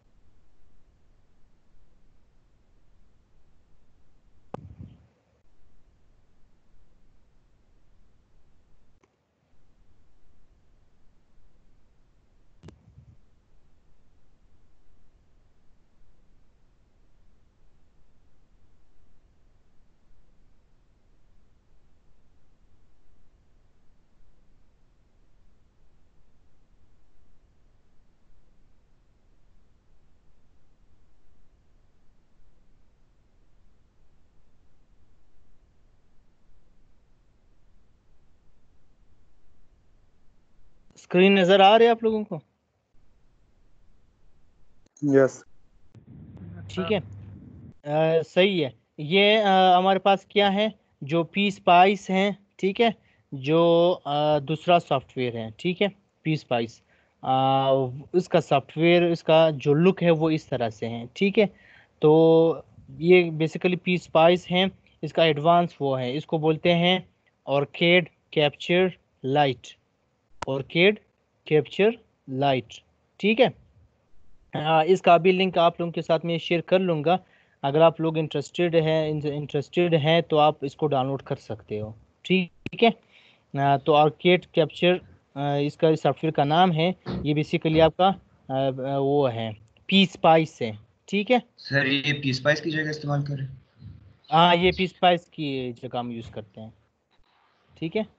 स्क्रीन नजर आ रही है आप लोगों को? यस ठीक है, सही है। ये हमारे पास क्या है, जो पी स्पाइस हैं, ठीक है, जो दूसरा सॉफ्टवेयर है, ठीक है, पी स्पाइस। इसका सॉफ्टवेयर, इसका जो लुक है वो इस तरह से है, ठीक है। तो ये बेसिकली पी स्पाइस है, इसका एडवांस वो है, इसको बोलते हैं OrCAD capture lite, OrCAD capture lite, ठीक है। इसका भी लिंक आप लोगों के साथ में शेयर कर लूँगा। अगर आप लोग इंटरेस्टेड हैं तो आप इसको डाउनलोड कर सकते हो, ठीक है। तो आर्केड कैप्चर इसका सॉफ्टवेयर का नाम है। ये बेसिकली आपका वो है पी स्पाइस है, ठीक है। सर ये पी स्पाइस की जगह इस्तेमाल करें? हाँ, ये पी स्पाइस की जगह हम यूज़ करते हैं, ठीक है।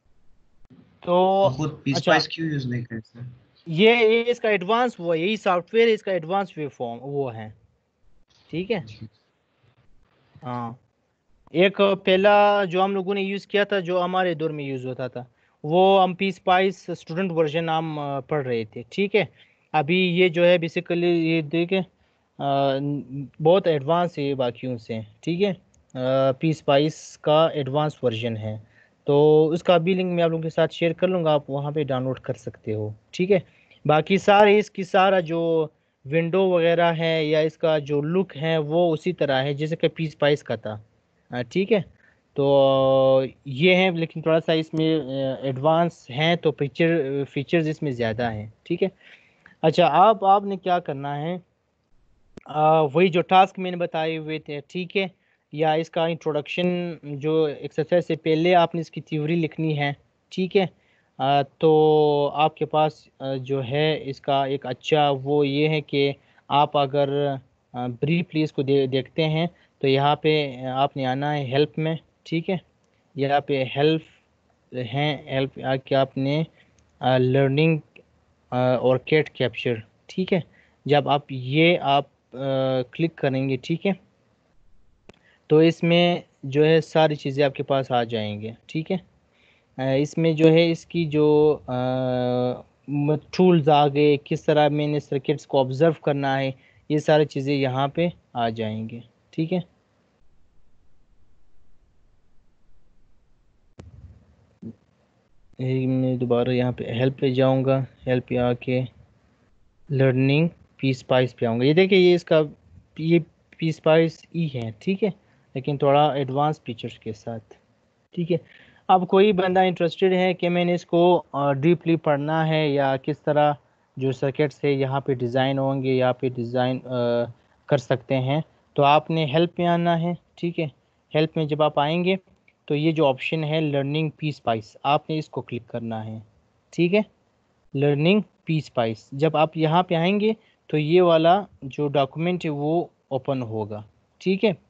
तो खुद पी अच्छा, स्पाइस क्यों यूज नहीं करें सर? ये इसका एडवांस वो है, यही सॉफ्टवेयर है, इसका एडवांस वे फॉर्म वो है, ठीक है। हाँ, एक पहला जो हम लोगों ने यूज़ किया था, जो हमारे दौर में यूज़ होता था, वो हम पी स्पाइस स्टूडेंट वर्जन हम पढ़ रहे थे, ठीक है। अभी ये जो है बेसिकली ये देखे बहुत एडवांस है बाकियों से, ठीक है। पी स्पाइस का एडवांस वर्जन है, तो उसका भी लिंक मैं आप लोगों के साथ शेयर कर लूँगा, आप वहाँ पे डाउनलोड कर सकते हो, ठीक है। बाकी सारे इसकी सारा जो विंडो वगैरह है या इसका जो लुक है वो उसी तरह है जैसे कि पी स्पाइस का था, ठीक है। तो ये है, लेकिन थोड़ा सा इसमें एडवांस हैं, तो फीचर्स इसमें ज़्यादा हैं, ठीक है। अच्छा, आपने क्या करना है, वही जो टास्क मैंने बताए हुए थे, ठीक है, या इसका इंट्रोडक्शन जो एक्सरसाइज से पहले आपने इसकी थ्योरी लिखनी है, ठीक है। तो आपके पास जो है इसका एक अच्छा वो ये है कि आप अगर ब्रीफली इसको देखते हैं, तो यहाँ पे आपने आना है हेल्प में, ठीक है। यहाँ पे हेल्प है, हेल्प आके आपने लर्निंग और कैट कैप्चर, ठीक है। जब आप क्लिक करेंगे, ठीक है, तो इसमें जो है सारी चीज़ें आपके पास आ जाएंगे, ठीक है। इसमें जो है इसकी जो टूल्स आ गए, किस तरह मैंने सर्किट्स को ऑब्जर्व करना है, ये सारी चीज़ें यहाँ पे आ जाएंगे, ठीक है। मैं दोबारा यहाँ पे हेल्प पे जाऊँगा, हेल्प पे आके लर्निंग पी स्पाइस पे आऊँगा। ये देखिए, ये इसका ये पी स्पाइस ई है, ठीक है, लेकिन थोड़ा एडवांस फीचर्स के साथ, ठीक है। अब कोई बंदा इंटरेस्टेड है कि मैंने इसको डीपली पढ़ना है या किस तरह जो सर्किट्स है यहाँ पे डिज़ाइन होंगे, यहाँ पे डिज़ाइन कर सकते हैं, तो आपने हेल्प में आना है, ठीक है। हेल्प में जब आप आएंगे तो ये जो ऑप्शन है लर्निंग पी स्पाइस, आपने इसको क्लिक करना है, ठीक है। लर्निंग पी स्पाइस, जब आप यहाँ पे आएंगे तो ये वाला जो डॉक्यूमेंट है वो ओपन होगा, ठीक है।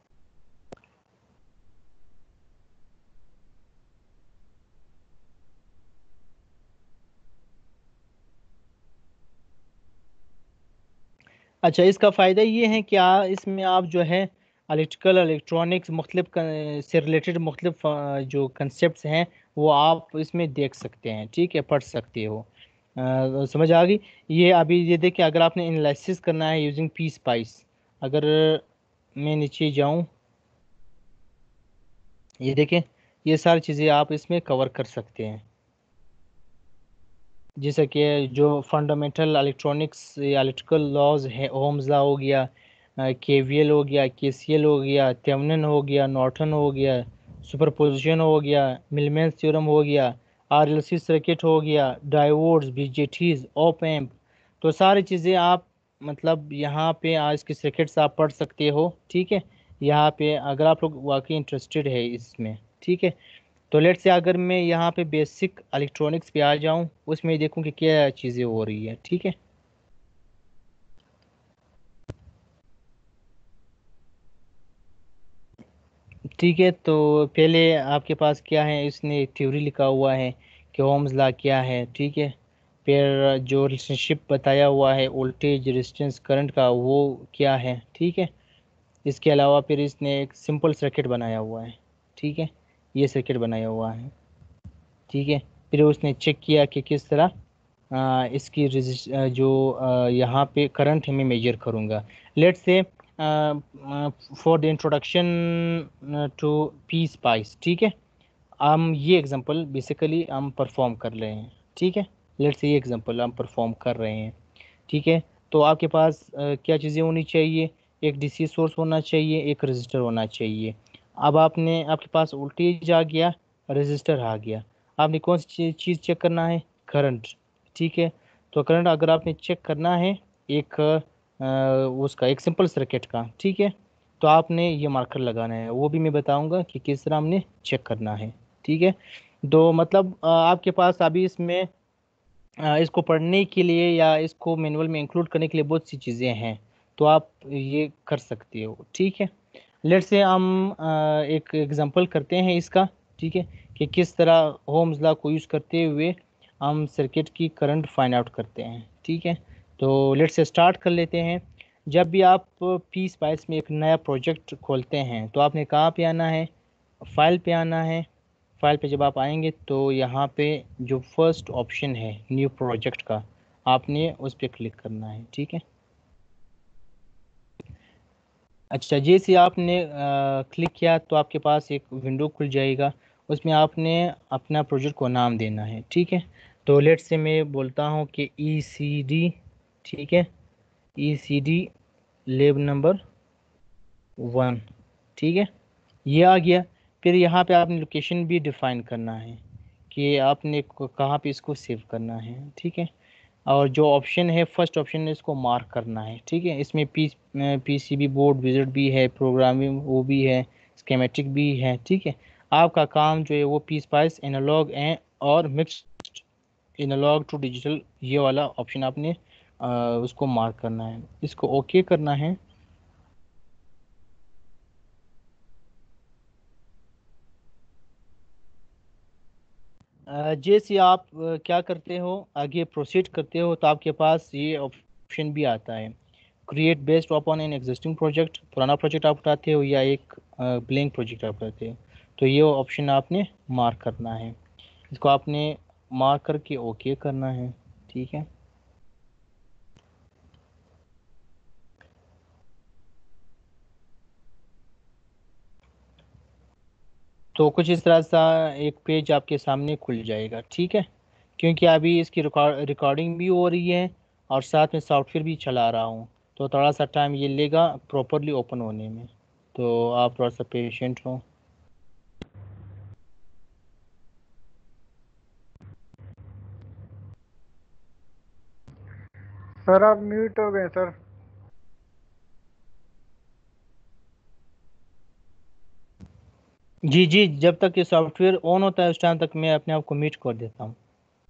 अच्छा, इसका फ़ायदा ये है कि इसमें आप जो है इलेक्ट्रिकल इलेक्ट्रॉनिक्स मुख्तलिफ से रिलेटेड मुख्तलिफ जो कंसेप्ट हैं वो आप इसमें देख सकते हैं, ठीक है, पढ़ सकते हो। समझ आ गई। ये अभी ये देखिए, अगर आपने एनालिसिस करना है यूजिंग पी स्पाइस, अगर मैं नीचे जाऊं, ये देखें, ये सारी चीज़ें आप इसमें कवर कर सकते हैं, जैसे कि जो फंडामेंटल इलेक्ट्रॉनिक्स या इलेक्ट्रिकल लॉज है, ओम्स लॉ हो गया, केवीएल हो गया, केसीएल हो गया, थेवेनिन हो गया, नॉर्टन हो गया, सुपरपोजिशन हो गया, मिलमैन्स थ्योरम हो गया, आरएलसी सर्किट हो गया, डायोड्स, बीजेटीज, ऑप एम्प, तो सारी चीज़ें आप मतलब यहाँ पे आज की सर्किट्स आप पढ़ सकते हो, ठीक है। यहाँ पे अगर आप लोग वाकई इंटरेस्टेड है इसमें, ठीक है। तो लेट से अगर मैं यहाँ पे बेसिक इलेक्ट्रॉनिक्स पे आ जाऊँ, उसमें देखूँ कि क्या चीज़ें हो रही है, ठीक है। ठीक है, तो पहले आपके पास क्या है, इसने थ्योरी लिखा हुआ है कि ओम्स लॉ क्या है, ठीक है। फिर जो रिलेशनशिप बताया हुआ है वोल्टेज रेजिस्टेंस करंट का वो क्या है, ठीक है। इसके अलावा फिर इसने एक सिंपल सर्किट बनाया हुआ है, ठीक है, ये सर्किट बनाया हुआ है, ठीक है। फिर उसने चेक किया कि किस तरह इसकी जो यहाँ पे करंट है मैं मेजर करूँगा। Let's see for the introduction to P Spice, ठीक है, हम ये एग्जांपल बेसिकली हम परफॉर्म कर रहे हैं, ठीक है। लेट्स से ये एग्जांपल हम परफॉर्म कर रहे हैं, ठीक है। तो आपके पास क्या चीज़ें होनी चाहिए, एक डीसी सोर्स होना चाहिए, एक रजिस्टर होना चाहिए। अब आपके पास वोल्टेज आ गया, रजिस्टर आ गया, आपने कौन सी चीज़ चेक करना है, करंट, ठीक है। तो करंट अगर आपने चेक करना है एक उसका एक सिंपल सर्किट का, ठीक है, तो आपने ये मार्कर लगाना है, वो भी मैं बताऊंगा कि किस तरह हमने चेक करना है, ठीक है। तो मतलब आपके पास अभी इसमें इसको पढ़ने के लिए या इसको मैनुअल में इंक्लूड करने के लिए बहुत सी चीज़ें हैं, तो आप ये कर सकते हो। ठीक है, लेट्स से हम एक एग्जांपल करते हैं इसका। ठीक है, कि किस तरह होम्स लॉ को यूज़ करते हुए हम सर्किट की करंट फाइंड आउट करते हैं। ठीक है, तो लेट्स से स्टार्ट कर लेते हैं। जब भी आप पी स्पाइस में एक नया प्रोजेक्ट खोलते हैं तो आपने कहाँ पे आना है, फाइल पे आना है। फाइल पे जब आप आएंगे तो यहाँ पे जो फर्स्ट ऑप्शन है न्यू प्रोजेक्ट का, आपने उस पर क्लिक करना है। ठीक है, अच्छा जैसे आपने क्लिक किया तो आपके पास एक विंडो खुल जाएगा, उसमें आपने अपना प्रोजेक्ट को नाम देना है। ठीक है, तो लेट्स से मैं बोलता हूँ कि ECD। ठीक है, ECD लैब नंबर 1। ठीक है, ये आ गया। फिर यहाँ पे आपने लोकेशन भी डिफाइन करना है कि आपने कहाँ पे इसको सेव करना है। ठीक है, और जो ऑप्शन है फर्स्ट ऑप्शन है इसको मार्क करना है। ठीक है, इसमें PCB बोर्ड विजिट भी है, प्रोग्रामिंग वो भी है, स्कीमेटिक भी है। ठीक है, आपका काम जो है वो पी स्पाइस एनालॉग और मिक्स्ड एनालॉग टू डिजिटल, ये वाला ऑप्शन आपने उसको मार्क करना है, इसको ओके करना है। जैसे आप क्या करते हो, आगे प्रोसीड करते हो तो आपके पास ये ऑप्शन भी आता है, create based upon an existing project. पुराना प्रोजेक्ट आप उठाते हो या एक ब्लैंक प्रोजेक्ट आप उठाते हो, तो ये ऑप्शन आपने मार्क करना है, इसको आपने मार्क करके ओके करना है। ठीक है, तो कुछ इस तरह सा एक पेज आपके सामने खुल जाएगा। ठीक है, क्योंकि अभी इसकी रिकॉर्डिंग भी हो रही है और साथ में सॉफ्टवेयर भी चला रहा हूँ, तो थोड़ा सा टाइम ये लेगा प्रॉपरली ओपन होने में, तो आप थोड़ा सा पेशेंट हो। सर आप म्यूट हो गए सर। जी जी, जब तक ये सॉफ्टवेयर ऑन होता है उस टाइम तक मैं अपने आप को म्यूट कर देता हूँ।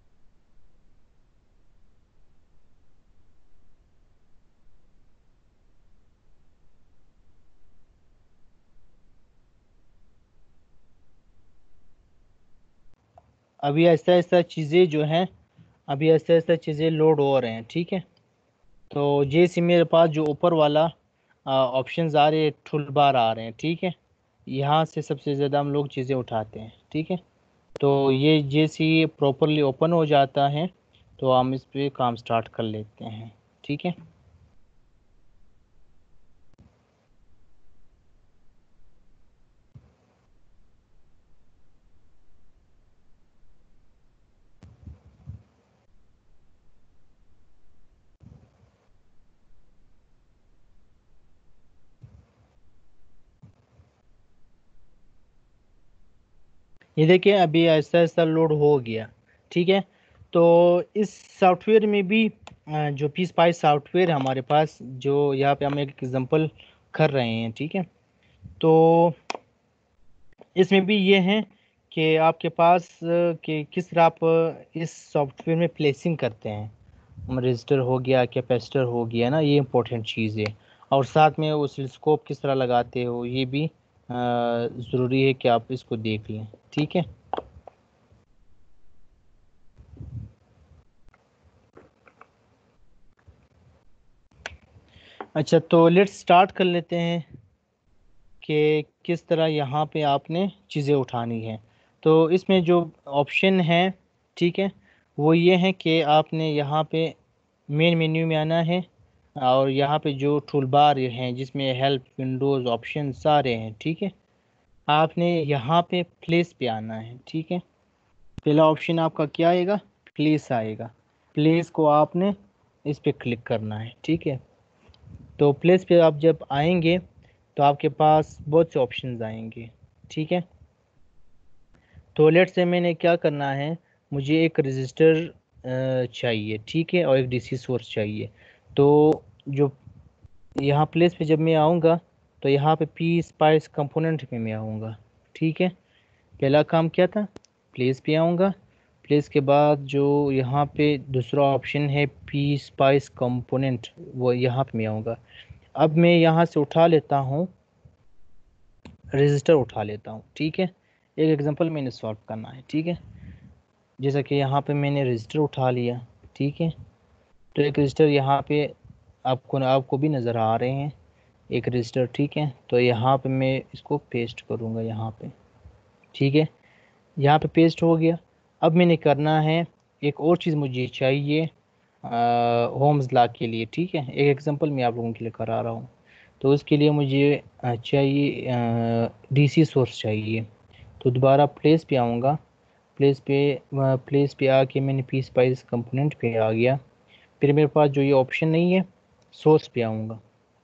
अभी ऐसा ऐसा चीज़ें जो हैं, अभी ऐसा ऐसा चीज़ें लोड हो रहे हैं। ठीक है, तो जैसे मेरे पास जो ऊपर वाला ऑप्शंस आ रहे हैं, टूल बार आ रहे हैं। ठीक है, यहाँ से सबसे ज़्यादा हम लोग चीज़ें उठाते हैं। ठीक है, तो ये जैसे ही प्रॉपरली ओपन हो जाता है तो हम इस पे काम स्टार्ट कर लेते हैं। ठीक है, ये देखिए अभी ऐसा ऐसा लोड हो गया। ठीक है, तो इस सॉफ्टवेयर में भी जो पी स्पाइस सॉफ्टवेयर है हमारे पास, जो यहाँ पे हम एक एग्जांपल कर रहे हैं। ठीक है, तो इसमें भी ये है कि आपके पास कि किस तरह आप इस सॉफ्टवेयर में प्लेसिंग करते हैं, रजिस्टर हो गया, कैपेसिटर हो गया ना, ये इंपॉर्टेंट चीज़ है। और साथ में ऑसिलोस्कोप किस तरह लगाते हो ये भी ज़रूरी है कि आप इसको देख लें। ठीक है, अच्छा तो लेट्स स्टार्ट कर लेते हैं कि किस तरह यहाँ पे आपने चीज़ें उठानी है। तो इसमें जो ऑप्शन है, ठीक है, वो ये है कि आपने यहाँ पे मेन मेन्यू में आना है और यहाँ पे जो टूल बार हैं जिसमें हेल्प, विंडोज़, ऑप्शन सारे हैं। ठीक है, आपने यहाँ पे प्लेस पे आना है। ठीक है, पहला ऑप्शन आपका क्या आएगा, प्लेस आएगा। प्लेस को आपने इस पे क्लिक करना है। ठीक है, तो प्लेस पे आप जब आएंगे तो आपके पास बहुत से ऑप्शंस आएंगे। ठीक है, तो लेट से मैंने क्या करना है, मुझे एक रजिस्टर चाहिए। ठीक है, और एक डीसी सोर्स चाहिए। तो जो यहाँ प्लेस पे जब मैं आऊँगा तो यहाँ पे पी स्पाइस कंपोनेंट में मैं आऊँगा। ठीक है, पहला काम क्या था, प्लेस पे आऊँगा। प्लेस के बाद जो यहाँ पे दूसरा ऑप्शन है पी स्पाइस कंपोनेंट, वो यहाँ पे मैं आऊँगा। अब मैं यहाँ से उठा लेता हूँ, रजिस्टर उठा लेता हूँ, ठीक है। एक एग्जांपल मैंने सॉल्व करना है, ठीक है। जैसा कि यहाँ पे मैंने रजिस्टर उठा लिया, ठीक है। तो एक रजिस्टर यहाँ पे आपको भी नज़र आ रहे हैं, एक रजिस्टर, ठीक है। तो यहाँ पे मैं इसको पेस्ट करूँगा यहाँ पे, ठीक है। यहाँ पे पेस्ट हो गया। अब मैंने करना है एक और चीज़ मुझे चाहिए होम्स लॉ के लिए, ठीक है। एक एग्जांपल मैं आप लोगों के लिए करा रहा हूँ। तो उसके लिए मुझे चाहिए डीसी सोर्स चाहिए। तो दोबारा प्लेस पे आऊँगा, प्लेस पे आके मैंने पी स्पाइस कंपोनेंट पे आ गया। फिर मेरे पास जो ये ऑप्शन नहीं है, सोर्स पे आऊँगा।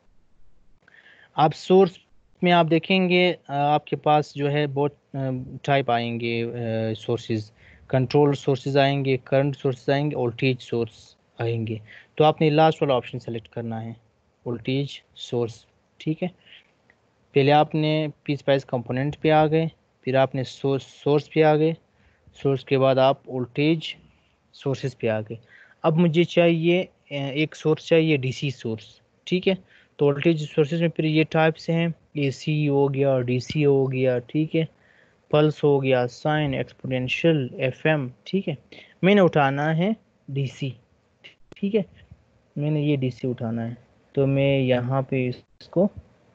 आप सोर्स में आप देखेंगे आपके पास जो है बहुत टाइप आएंगे सोर्सेज, कंट्रोल सोर्सेज आएंगे, करंट सोर्सेज आएंगे, वोल्टेज सोर्स आएंगे। तो आपने लास्ट वाला ऑप्शन सेलेक्ट करना है, वोल्टेज सोर्स, ठीक है। पहले आपने पी स्पाइस कंपोनेंट पे आ गए, फिर आपने सोर्स पे आ गए, सोर्स के बाद आप वोल्टेज सोर्सेज पे आ गए। अब मुझे चाहिए एक सोर्स चाहिए डीसी सोर्स, ठीक है। तो वोल्टेज सोर्सेज में फिर ये टाइप्स हैं, एसी हो गया, डीसी हो गया, ठीक है, पल्स हो गया, साइन, एक्सपोनेंशियल, एफएम, ठीक है। मैंने उठाना है डीसी, ठीक है, मैंने ये डीसी उठाना है। तो मैं यहाँ पे इसको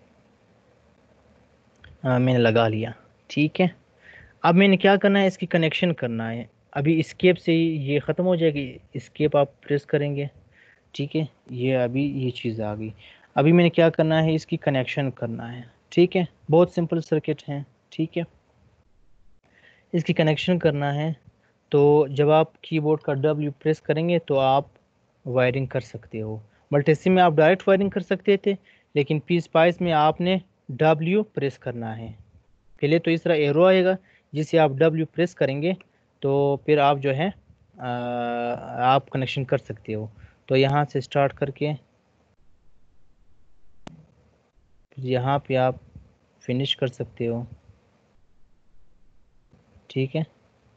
मैंने लगा लिया, ठीक है। अब मैंने क्या करना है, इसकी कनेक्शन करना है। अभी स्केप से ये ख़त्म हो जाएगी, स्केप आप प्रेस करेंगे, ठीक है। ये अभी ये चीज़ आ गई। अभी मैंने क्या करना है, इसकी कनेक्शन करना है, ठीक है। बहुत सिंपल सर्किट है, ठीक है। इसकी कनेक्शन करना है। तो जब आप कीबोर्ड का W प्रेस करेंगे तो आप वायरिंग कर सकते हो। मल्टीसिम में आप डायरेक्ट वायरिंग कर सकते थे, लेकिन पी स्पाइस में आपने W प्रेस करना है। पहले तो इस तरह एरो आएगा, जिसे आप W प्रेस करेंगे तो फिर आप जो है आप कनेक्शन कर सकते हो। तो यहाँ से स्टार्ट करके यहाँ पे आप फिनिश कर सकते हो, ठीक है।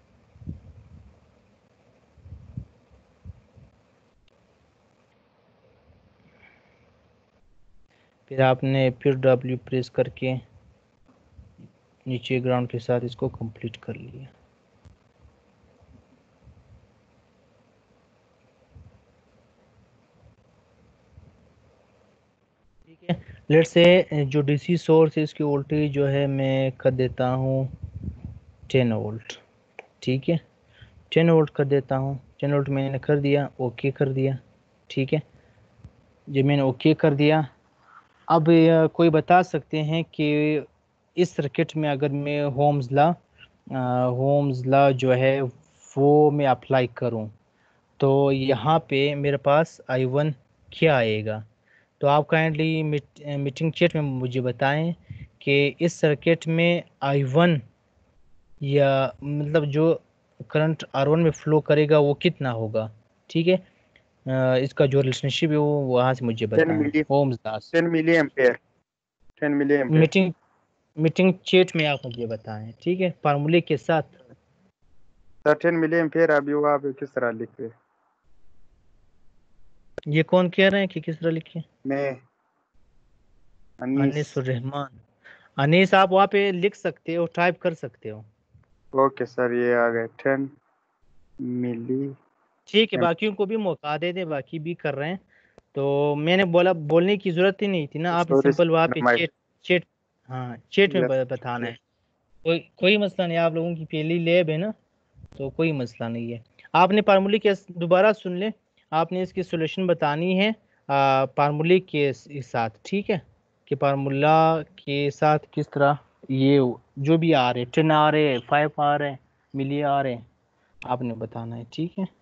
फिर आपने फिर W प्रेस करके नीचे ग्राउंड के साथ इसको कंप्लीट कर लिया। ठीक है, लेट्स से जो डीसी सोर्स है इसकी वोल्टेज जो है मैं कर देता हूँ 10 वोल्ट, ठीक है। 10 वोल्ट कर देता हूँ, 10 वोल्ट मैंने कर दिया, ओके कर दिया, ठीक है। जब मैंने ओके कर दिया, अब कोई बता सकते हैं कि इस सर्किट में अगर मैं होम्स लॉ जो है वो मैं अप्लाई करूं तो यहाँ पे मेरे पास I1 क्या आएगा। तो आप काइंडली मीटिंग चैट में मुझे बताएं कि इस सर्किट में I1 या मतलब जो करंट R1 में फ्लो करेगा वो कितना होगा, ठीक है। इसका जो रिलेशनशिप है वो वहाँ से मुझे 10 बताएं मिली होम्स लॉ से। 10 milli ampere 10 milli ampere meeting chat में आप मुझे बताएं, ठीक है, फार्मूले के साथ। सर 10 मिली एम्पेयर अभी वो आप किस तरह लिख रहे हैं? ये कौन कह रहे हैं कि किस तरह लिखे? मैं अनीस। अनीस और रहमान। अनीस आप वहाँ पे लिख सकते हो, टाइप कर सकते हो। ओके सर, ये आ गए 10 मिली। ठीक है, बाकियों को भी मौका दे दे, बाकी भी कर रहे हैं। तो मैंने बोलने की जरूरत ही नहीं थी ना, आप सॉरी सिंपल वहाँ सर, पे माय चेट हाँ चेट में लेफ्ट बताना है। क्लिक। कोई मसला नहीं, आप लोगों की पहली लैब है ना, तो कोई मसला नहीं है। आपने फार्मूले के दोबारा सुन ले, आपने इसकी सोल्यूशन बतानी है फार्मूले के साथ, ठीक है, कि फार्मूला के साथ किस तरह ये जो भी आ रहे 10 आ रहे 5 आ रहे मिली आ रहे आपने बताना है, ठीक है।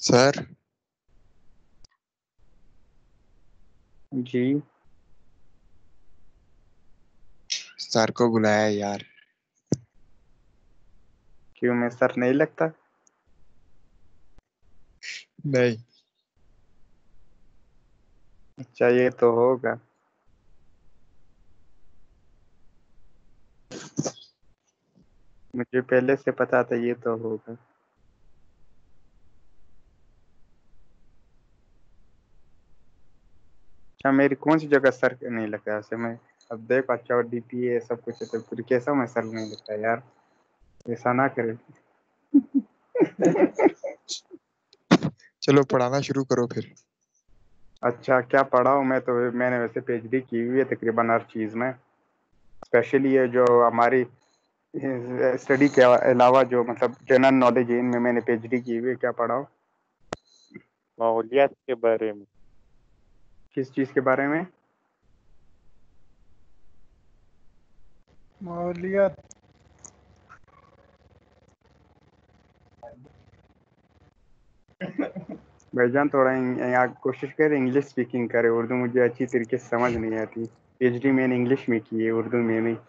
सर जी सर को बुलाया यार। क्यों, मैं सर नहीं लगता? नहीं। अच्छा, ये तो होगा। मुझे पहले से पता था ये तो होगा। अच्छा, मेरी कौन सी जगह सर नहीं लगता ऐसे में? अब देखो, अच्छा और डीपीए सब कुछ है तो फिर कैसा मैं सर नहीं लगता यार? ऐसा ना करे। चलो पढ़ाना शुरू करो फिर। अच्छा, क्या पढ़ाऊँ? मैंने वैसे पीएचडी की हुई है तकरीबन हर चीज़ में। स्पेशली ये जो हमारी स्टडी के अलावा जो मतलब जनरल नॉलेज है, इनमें मैंने पीएचडी की हुई है। क्या पढ़ाऊँ? माहौलियात के बारे में। किस चीज़ के बारे में? माहौलियात। भाईजान थोड़ा यहाँ कोशिश करें इंग्लिश स्पीकिंग करें। उर्दू मुझे अच्छी तरीके से समझ नहीं आती। पीएचडी मैंने इंग्लिश में की है, उर्दू में नहीं।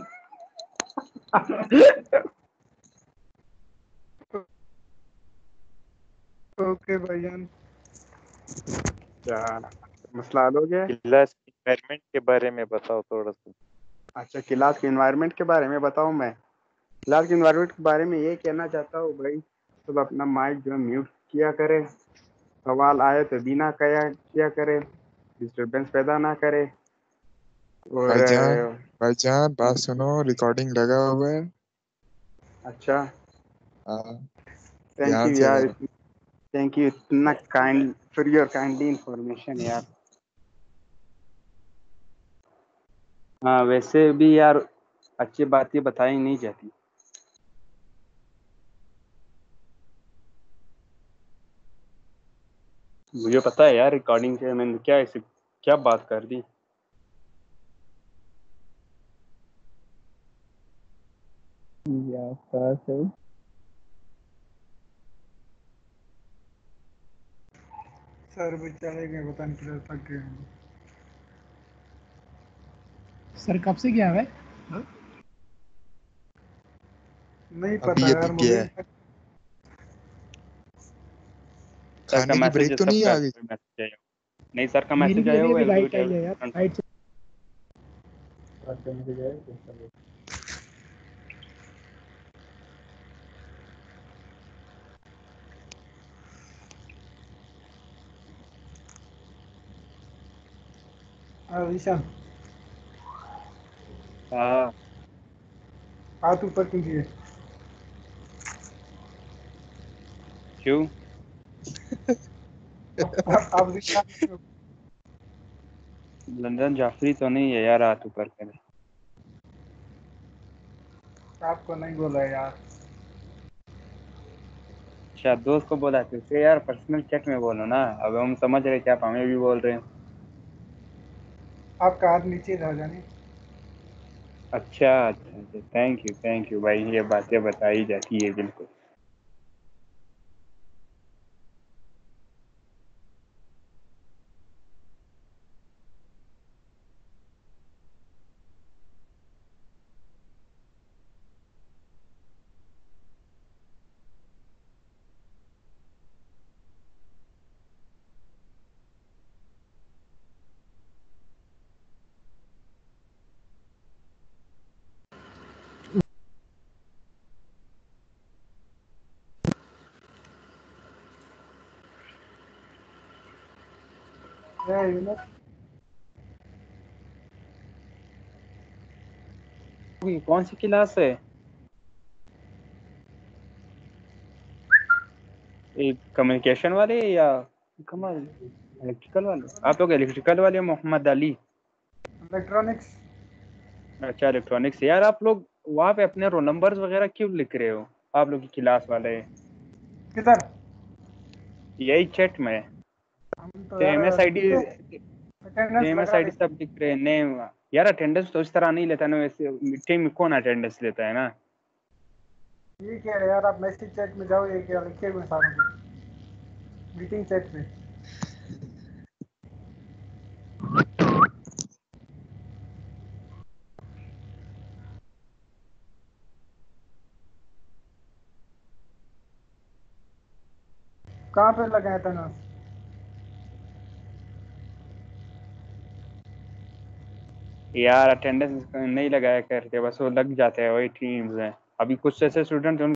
ओके भाईजान। क्या मसला हल हो गया? क्लास एनवायरनमेंट के बारे में बताओ थोड़ा सा। अच्छा, क्लास के इन्वायरमेंट के बारे में बताऊँ मैं? क्लास के इन्वायरमेंट के बारे में ये कहना चाहता हूँ भाई, सब अपना माइक जो है म्यूट किया करे। सवाल आए तो बिना किया करे, डिस्टरबेंस पैदा ना करे। और भाईजान बात सुनो, रिकॉर्डिंग लगा हुआ है। अच्छा, हाँ, थैंक ध्यान यू से यार। करो। थैंक यू इतना kind for your kindly information यार। हाँ, वैसे भी यार अच्छी बातें बताई नहीं जाती। मुझे पता है यार, रिकॉर्डिंग से मैंने क्या बात कर दी। या पास है। सर बेचारे के पता नहीं किधर तक गए हैं। सर कब से गया है? नहीं अभी पता अभी यार गया मुझे। है। सर का खाने की मैसेज ब्रेक तो नहीं आ गई? मैसेज आया। नहीं, सर का मेरी मैसेज भी आया अभी हुआ अभी है। लाइट आई है यार, लाइट से। ईशान हाँ, हाथ ऊपर कीजिए। क्यों? आप जितना लंदन जाफरी तो नहीं है यार हाथ ऊपर करे। आपको नहीं बोला यार। अच्छा, दोस्त को बोला तो उसे यार पर्सनल चैट में बोलो ना। अब हम समझ रहे कि आप हमें भी बोल रहे हैं। आपका हाथ नीचे था जाने। अच्छा अच्छा अच्छा, थैंक यू भाई, ये बातें बताई जाती है बिल्कुल। कौन सी क्लास है? कम्युनिकेशन वाले या कमल इलेक्ट्रिकल वाले? आप लोग इलेक्ट्रिकल वाले मोहम्मद अली? इलेक्ट्रॉनिक्स। अच्छा, इलेक्ट्रॉनिक्स। यार आप लोग वहाँ पे अपने रोल नंबर्स वगैरह क्यों लिख रहे हो, आप लोग की क्लास वाले? किधर? यही चैट में हम तो यार M S I D attendance लगा रहे। सब लिख रहे हैं नेम। यार अटेंडेंस तो इस तरह नहीं लेता ना, वैसे मीटिंग में कौन अटेंडेंस लेता है ना। ठीक है यार, आप मैसेज चैट में जाओ, ये क्या लिखे हुए सारों को। मीटिंग चैट में। कहाँ पे लगाया था ना? यार अटेंडेंस नहीं लगाया करके, बस वो लग जाते हैं, वही टीम्स हैं। अभी कुछ ऐसे स्टूडेंट